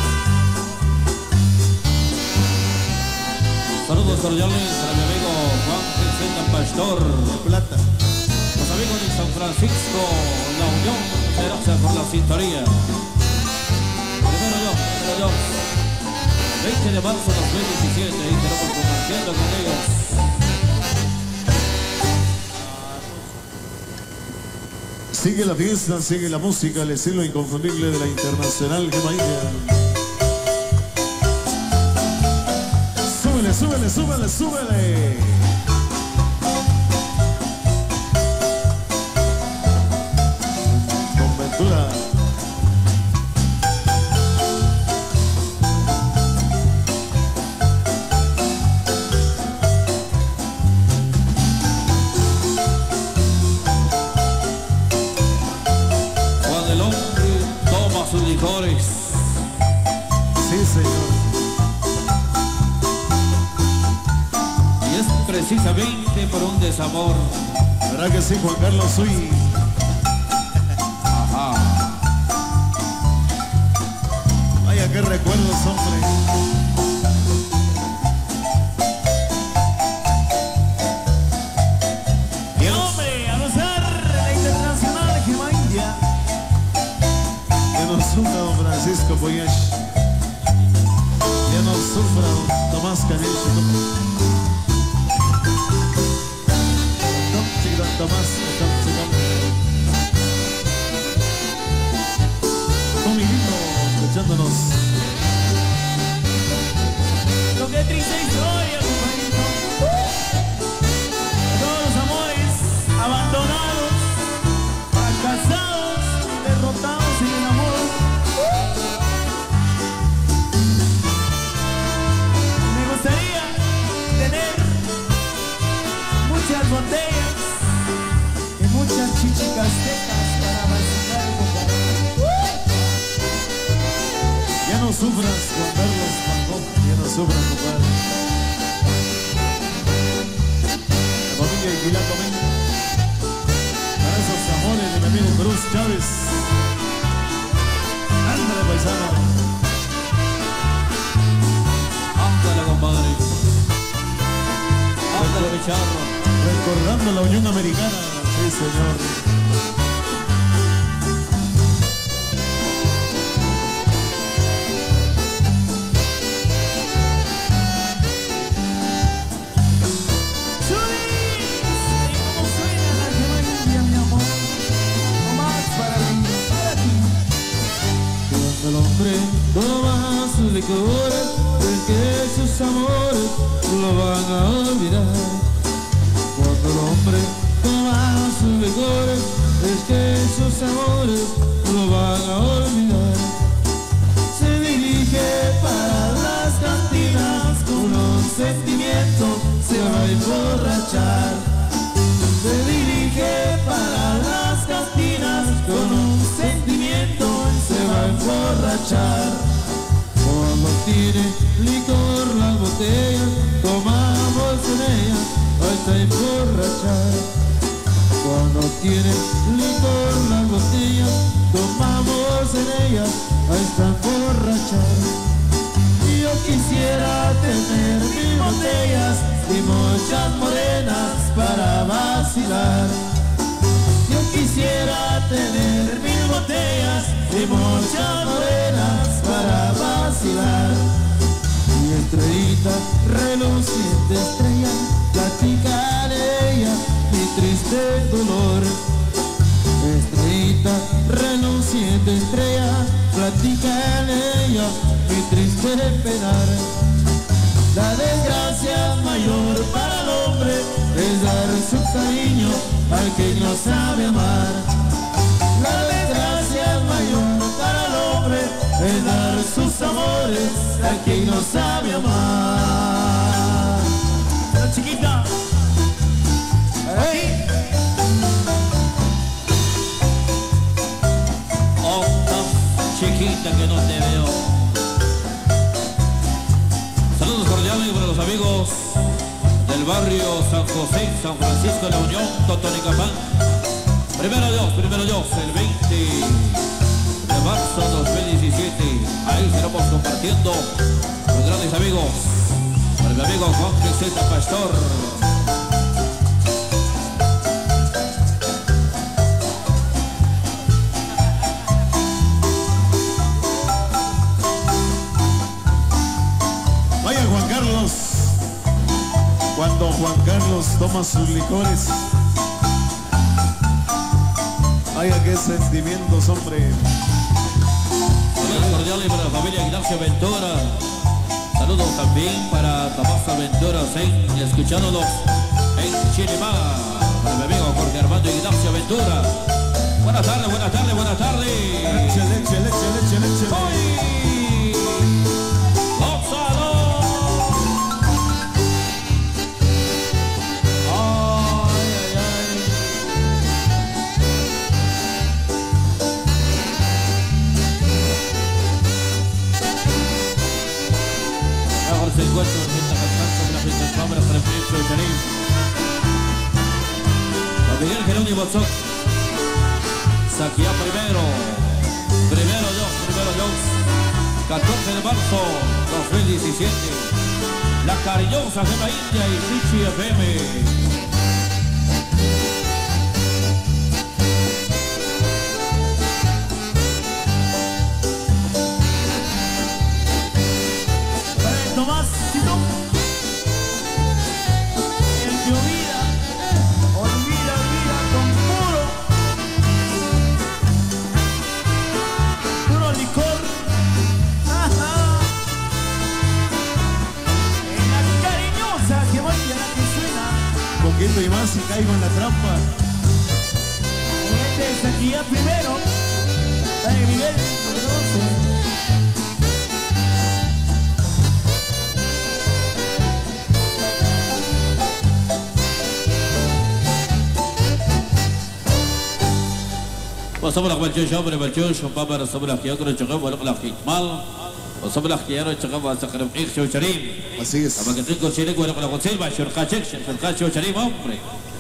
Saludos cordiales a mi amigo Juan Vicente Pastor. De Plata. Los amigos de San Francisco, La Unión, muchas gracias por la sintonía. Primero Dios. 20 de marzo de 2017, y tenemos compartiendo con ellos. Sigue la fiesta, sigue la música, el estilo inconfundible de la Internacional Guamaindia. Súbele. Con Ventura. Cuando el hombre toma sus licores, Sí, señor. y es precisamente por un desamor. ¿Verdad que sí, Juan Carlos Sui? Ajá. Vaya, qué recuerdos, hombre. Y hombre, a gozar de la Internacional Guamaindia. Que no sufra don Francisco Poyash. Que no sufra don Tomás Canello. Don Tomás, Tomilito, escuchándonos. Lo que triste historia, compañito. Todos los amores abandonados, fracasados, derrotados en el amor. Me gustaría tener sufras, Juan Carlos Pancó, ya no sufras, compadre. La familia Aguilar también. Para esos amores de mi amigo Cruz Chávez. Ándale, paisano. Ándale, compadre. Ándale, Picharro. Recordando la Unión Americana. Sí, señor. El hombre toma sus licores, es que sus amores lo van a olvidar. Cuando el hombre toma sus licores, es que sus amores lo van a olvidar. Se dirige para las cantinas con un sentimiento, se va a emborrachar. Se dirige para las cantinas con un sentimiento, se va a emborrachar. Cuando tiene licor las botellas, tomamos en ellas hasta emborrachar. Cuando tiene licor las botellas, tomamos en ellas hasta emborrachar. Yo quisiera tener 1000 botellas y muchas morenas para vacilar. Yo quisiera tener 1000 botellas y muchas morenas para vacilar. Mi estrellita, reluciente estrella, platica de ella mi triste dolor. Estrellita, reluciente estrella, platica en ella mi triste penar. La desgracia mayor para el hombre es dar su cariño al que no sabe amar. La desgracia mayor para el hombre es dar sus amores al que no sabe amar. La chiquita. ¡Hey! Oh, tan chiquita que no te veo. Saludos cordiales para los amigos del barrio San José, San Francisco de la Unión, Totonicapán. Primero Dios, el 20 de marzo de 2017. Ahí estaremos compartiendo con grandes amigos. Para mi amigo Juan Quiseta Pastor. Vaya Juan Carlos. Cuando Juan Carlos toma sus licores. Vaya qué sentimientos, hombre. Saludos cordiales para la familia Ignacio Ventura. Saludos también para Tomás Ventura, escuchándonos en Chirimá. Para mi amigo Jorge Armando Ignacio Ventura. Buenas tardes, buenas tardes, buenas tardes. Leche. ¡Hoy! ¡Gózalo! Se encuentra en esta canción de la fiesta de Fabra para el ministro de Charín. Don Miguel Jerónimo Zoc. Saquía primero Dios. 14 de marzo 2017. La Cariñosa de la India y Richie FM. Tomás, el que olvida con puro licor. En la cariñosa que baila, la que suena. Poquito y más y caigo en la trampa. Este es aquí ya primero. Dale Miguel, وصبر أقبل جيش أمر بالجيش وبابر صبر أخي أقرأ جغب ولقل أخي إكمال وصبلك يا رجل قبل تقرب إخ شو شريم Así es. أما كتير كل شيء لك ولا كل شيء باشر خاشك شرخاش شو شريم أمري